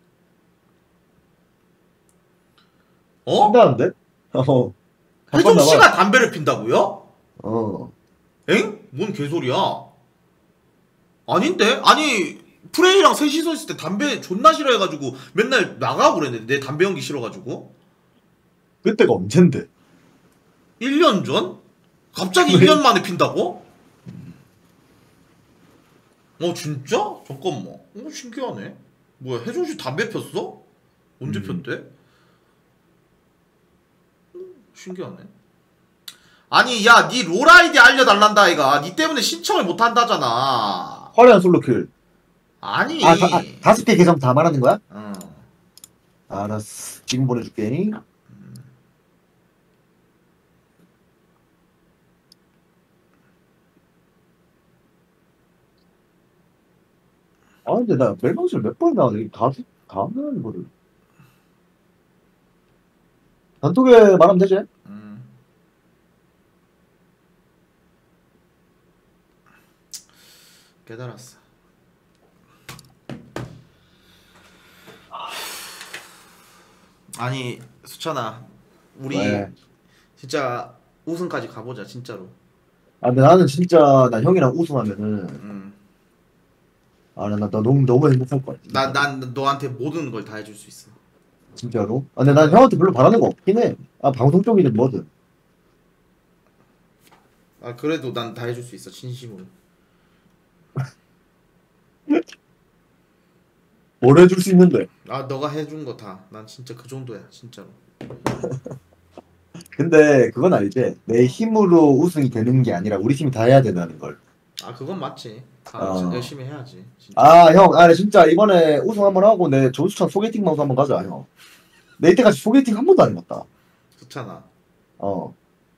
어? 핀다던데? 어. 혜종 바꿨나 봐. 씨가 담배를 핀다고요? 어. 엥? 뭔 개소리야? 아닌데? 아니 프레이랑 셋이서 있을 때 담배 존나 싫어해가지고 맨날 나가고 그랬는데 내 담배 연기 싫어가지고. 그때가 언젠데? 일 년 전? 갑자기 일 년 만에 핀다고? 어 진짜? 잠깐만. 어 신기하네. 뭐야 혜종씨 담배 폈어? 언제 음. 폈대? 어, 신기하네. 아니 야 니 롤 아이디 알려달란다 이가. 니 때문에 신청을 못한다잖아. 화려한 솔로킬. 아니. 아, 다, 아 다섯 개 계정 다 말하는 거야? 응. 알았어. 지금 보내줄게. 아 근데 나 멜방술 몇 번 나오네. 다, 다 하는 거를. 단톡에 말하면 되지? 음. 깨달았어. 아니 수찬아 우리 왜? 진짜 우승까지 가보자 진짜로. 아 근데 나는 진짜 나 형이랑 우승하면은 음. 아나 나 너무 너무 행복할 것 같아. 나, 난 너한테 모든 걸 다 해줄 수 있어. 진짜로? 아 근데 난 형한테 별로 바라는 거 없긴 해. 아 방송 쪽이든 뭐든. 아 그래도 난 다 해줄 수 있어 진심으로. 뭘 해줄 수 있는데? 아 너가 해준 거 다. 난 진짜 그 정도야 진짜로. 근데 그건 알지? 내 힘으로 우승이 되는 게 아니라 우리 팀이 다 해야 된다는 걸. 아 그건 맞지. 다 어. 열심히 해야지. 진짜. 아 형, 아 진짜 이번에 우승 한번 하고 내 조수찬 소개팅 방송 한번 가자 형. 내 이때까지 소개팅 한 번도 안 해봤다. 수찬아. 어.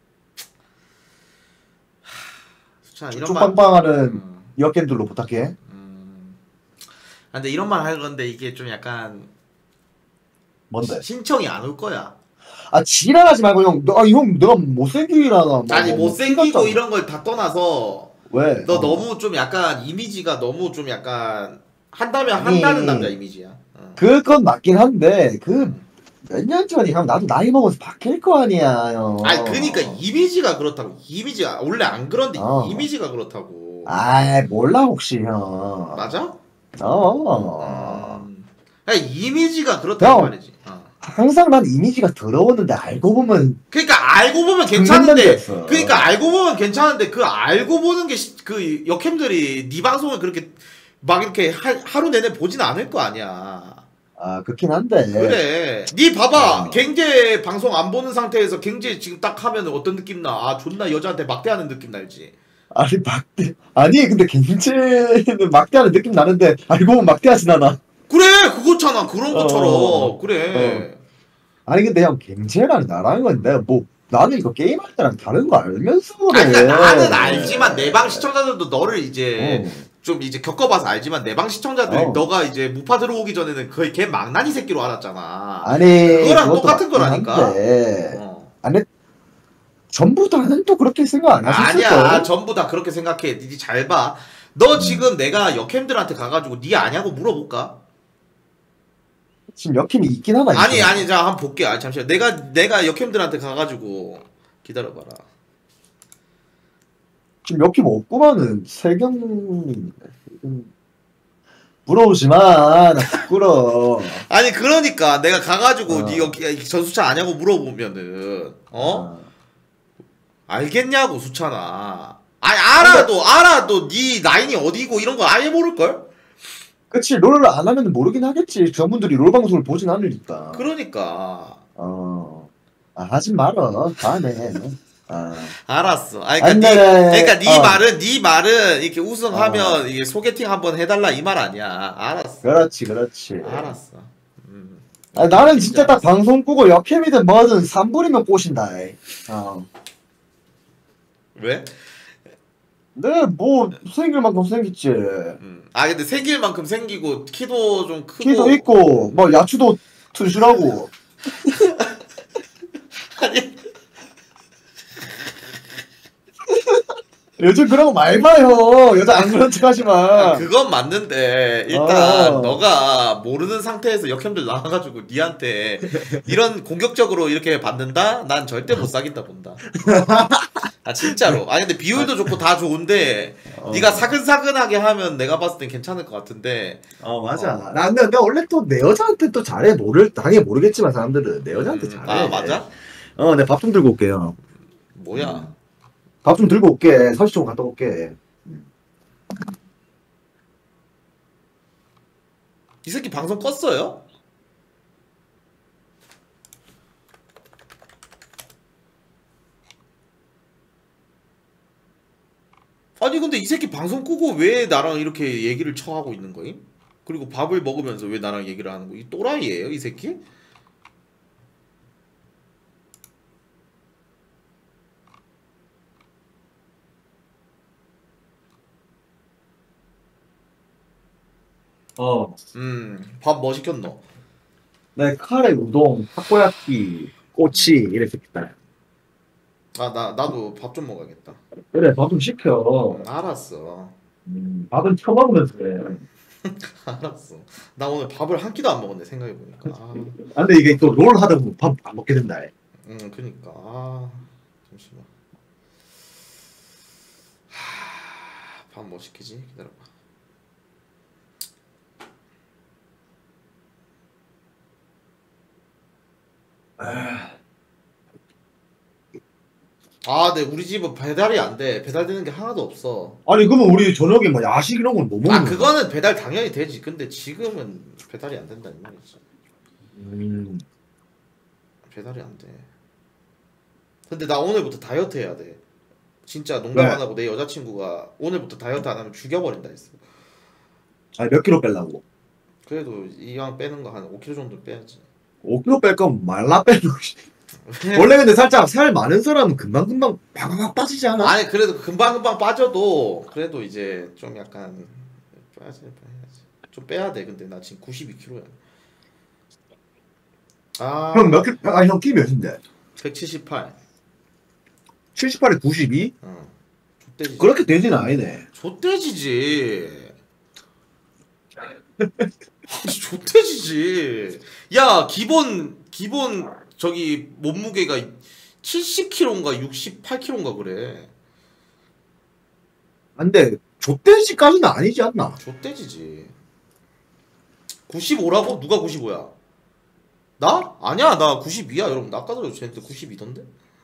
수찬아 이런 말. 쪽빵빵하는 음. 여캠들로 부탁해. 아, 근데 이런 말 하는 건데 이게 좀 약간 뭔데? 신청이 안 올 거야. 아 지랄하지 말고 형. 너, 아, 형 내가 못생기라나. 뭐, 아니 뭐, 못생기고 생겼잖아. 이런 걸 다 떠나서 왜? 너 어. 너무 좀 약간 이미지가 너무 좀 약간 한다면 아니, 한다는 남자 이미지야. 어. 그건 맞긴 한데 그 몇 년 전이 형 나도 나이 먹어서 바뀔 거 아니야 형. 아니 그니까 이미지가 그렇다고. 이미지가 원래 안 그런데 어. 이미지가 그렇다고. 아 몰라 혹시 형. 맞아? 어. 음. 아니 이미지가 그렇다고 형. 말이지. 어. 항상 난 이미지가 더러웠는데 알고 보면 그러니까 알고 보면 괜찮은데 긍정적이었어. 그러니까 알고 보면 괜찮은데 그 알고 보는 게 그 역캠들이 네 방송을 그렇게 막 이렇게 하, 하루 내내 보진 않을 거 아니야. 아 그렇긴 한데. 그래. 니 봐봐. 어. 갱제 방송 안 보는 상태에서 갱제 지금 딱 하면 어떤 느낌 나? 아 존나 여자한테 막대하는 느낌 날지. 아니 막대 아니 근데 김치는 막대하는 느낌 나는데 알고 보면 막대하진 않아. 그래 그거잖아. 그런 것처럼. 어. 그래. 어. 아니 근데 형 김치랑 나랑 건 내가 뭐 나는 이거 게임할 때랑 다른 거 알면서 그래. 아니, 그러니까 나는 알지만 내 방 시청자들도 너를 이제 어. 좀 이제 겪어봐서 알지만 내 방 시청자들이 어. 너가 이제 무파 들어오기 전에는 거의 걔 망나니 새끼로 알았잖아. 아니 그거랑 그것도 똑같은 맞긴 거라니까. 한데. 어. 아니 전부 다는 또 그렇게 생각 안 하셨을 아니야 거야. 전부 다 그렇게 생각해. 니 잘 봐. 너 지금 내가 역캠들한테 가가지고 니 아냐고 물어볼까? 지금 역힘이 있긴 하나. 아니 있어. 아니 자 한번 볼게. 아 잠시만. 내가 내가 역캠들한테 가가지고 기다려봐라. 지금 역힘 없구만은 세경. 부러우지 마. 나 부끄러워. 아니 그러니까 내가 가가지고 어. 니 여기 전수찬 아냐고 물어보면은 어? 알겠냐고 수찬아. 아니 알아도 알아도 니 라인이 어디고 이런 거 아예 모를걸? 그치 롤을 안 하면 모르긴 하겠지. 저분들이 롤 방송을 보진 않으니까. 그러니까 어. 아, 하지 말어. 다음에. 아. 알았어. 아니, 그러니까 니, 옛날에- 그러니까 네 어. 말은 네 말은 이렇게 우승하면 어. 이게 소개팅 한번 해달라 이 말 아니야. 알았어. 그렇지, 그렇지. 알았어. 음. 아, 나는 진짜 딱 방송 끄고 역캠이든 뭐든 삼 분이면 꼬신다. 어. 왜? 네, 뭐 생길 만큼 생겼지. 아 근데 생길 만큼 생기고 키도 좀 크고 키도 있고 뭐 야추도 튼실하고. 아니 요즘 그런 거 많이 봐요. 여자 안 그런 척 하지 마. 아, 그건 맞는데 일단 어. 너가 모르는 상태에서 역캠들 나와가지고 니한테 이런 공격적으로 이렇게 받는다? 난 절대 못 사귄다 본다. 아 진짜로. 아니 근데 비율도 좋고 다 좋은데 어. 네가 사근사근하게 하면 내가 봤을 땐 괜찮을 것 같은데. 어 맞아. 나 근데 나 원래 또 내 여자한테 또 잘해 모를 당연히 모르겠지만 사람들은 내 여자한테 잘해. 아 맞아? 어, 내 밥 좀 들고 올게요. 뭐야? 밥 좀 들고 올게. 서시 좀 갔다 올게. 이 새끼 방송 껐어요? 아니 근데 이 새끼 방송 끄고 왜 나랑 이렇게 얘기를 쳐하고 있는 거임? 그리고 밥을 먹으면서 왜 나랑 얘기를 하는 거임? 이 또라이예요 이 새끼? 어. 음, 밥 뭐 시켰노? 내 카레 우동, 타코야끼, 꼬치 이렇게 시켰다. 아, 나 나도 밥 좀 먹어야겠다. 그래, 밥 좀 시켜. 음, 알았어. 음, 밥은 처먹으면서 그래. 알았어. 나 오늘 밥을 한 끼도 안 먹었네 생각해 보니까. 아, 아, 근데 이게 또 롤 하다 보면 밥 안 먹게 된다. 음, 그니까. 아, 잠시만. 밥 뭐 시키지? 기다려봐. 아, 네, 우리 집은 배달이 안 돼. 배달되는 게 하나도 없어. 아니 그러면 우리 저녁에 뭐 야식 이런 건 뭐 먹는 아, 거야? 그거는 배달 당연히 되지. 근데 지금은 배달이 안 된다는 말이지. 음. 배달이 안 돼. 근데 나 오늘부터 다이어트 해야 돼. 진짜 농담 네. 안 하고 내 여자친구가 오늘부터 다이어트 안 하면 죽여버린다 했어. 아니 몇 킬로 빼려고? 그래도 이왕 빼는 거 한 오 킬로그램 정도 빼야지. 오 킬로 뺄 거면 말라 빼는 거지. 원래 근데 살짝 살 많은 사람은 금방금방 바바박 빠지지 않아? 아니 그래도 금방금방 빠져도 그래도 이제 좀 약간 빼야지 빼야지. 좀 빼야 돼. 근데 나 지금 구십이 킬로그램야. 아. 형 몇 킬? 아 형 키 몇인데? 백칠십팔. 칠십팔에 구십이? 어. 좆돼지지. 그렇게 되지는 아니네. 좆돼지지. 좆돼지지. 야 기본 기본 저기 몸무게가 칠십 킬로그램인가 육십팔 킬로그램인가 그래. 근데 족돼지까지는 아니지 않나? 좆돼지지. 구십오라고? 누가 구십오야? 나? 아니야 나 구십이야 여러분. 나 아까 전에 쟤한테 구십이던데?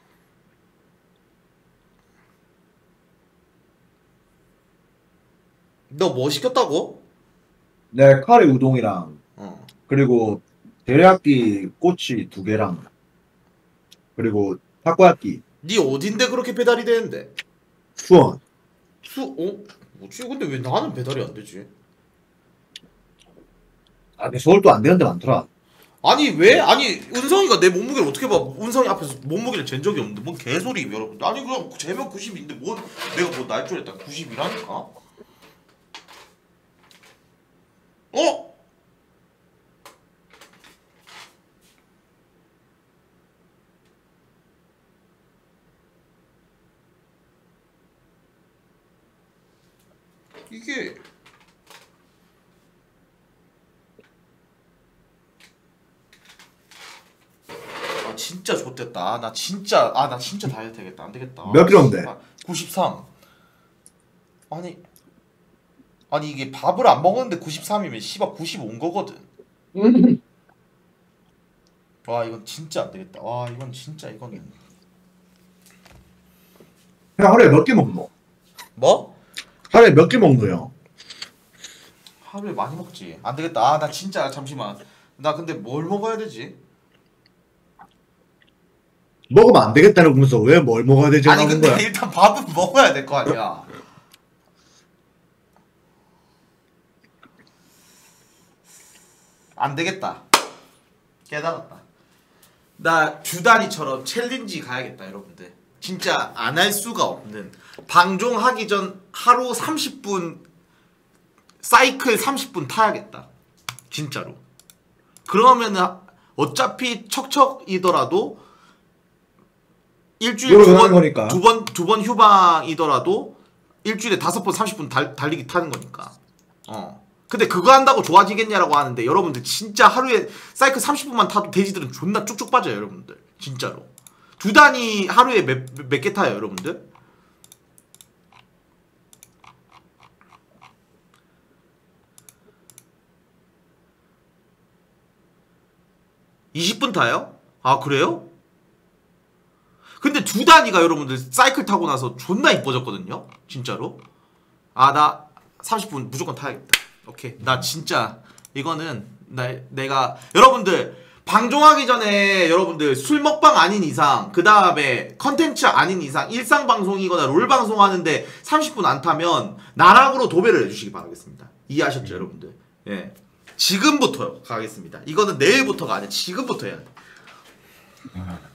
너 뭐 시켰다고? 네 카레 우동이랑 어. 그리고 데리야끼 꼬치 두 개랑 그리고 타코야끼. 니 어딘데 그렇게 배달이 되는데? 수원. 수.. 어? 뭐지? 근데 왜 나는 배달이 안 되지? 아 근데 서울도 안 되는 데 많더라. 아니 왜? 아니 은성이가 내 몸무게를 어떻게 봐? 은성이 앞에서 몸무게를 잰 적이 없는데 뭔 개소리 여러분. 아니 그냥 재면 구십인데 뭐 내가 뭐 날 줄 알았다 구십이라니까? 어? 이게 아 진짜 좋댔다. 나 진짜 아 나 진짜 다이어트 해야겠다. 안 되겠다. 몇 킬로인데? 아, 구십삼. 아니 아니 이게 밥을 안 먹었는데 구십삼이면 씨발 구십오인 거거든. 와 이건 진짜 안 되겠다. 와 이건 진짜 이거는 형 하루에 몇 개 먹노? 뭐? 하루에 몇 개 먹노 형? 하루에 많이 먹지. 안 되겠다. 아 나 진짜 잠시만. 나 근데 뭘 먹어야 되지? 먹으면 안 되겠다는 거면서 왜 뭘 먹어야 되지? 아니 하는 근데 거야? 일단 밥은 먹어야 될 거 아니야. 안 되겠다. 깨달았다. 나 주다니처럼 챌린지 가야겠다 여러분들. 진짜 안 할 수가 없는 방종하기 전 하루 삼십 분 사이클 삼십 분 타야겠다. 진짜로. 그러면은 어차피 척척이더라도 일주일 거니까. 두 번 두 번 휴방이더라도 일주일에 다섯 번 삼십 분 달, 달리기 타는 거니까. 어. 근데 그거 한다고 좋아지겠냐라고 하는데 여러분들 진짜 하루에 사이클 삼십 분만 타도 돼지들은 존나 쭉쭉 빠져요 여러분들. 진짜로. 두 단위 하루에 몇 몇 개 타요 여러분들? 이십 분 타요? 아 그래요? 근데 두 단위가 여러분들 사이클 타고 나서 존나 이뻐졌거든요? 진짜로? 아 나 삼십 분 무조건 타야겠다. 오케이 나 진짜 이거는 나 내가 여러분들 방종하기 전에 여러분들 술 먹방 아닌 이상, 그 다음에 컨텐츠 아닌 이상, 일상 방송이거나 롤 방송하는데 삼십 분 안 타면 나락으로 도배를 해주시기 바라겠습니다. 이해하셨죠, 여러분들? 예. 지금부터 가겠습니다. 이거는 내일부터가 아니라 지금부터 해야 돼.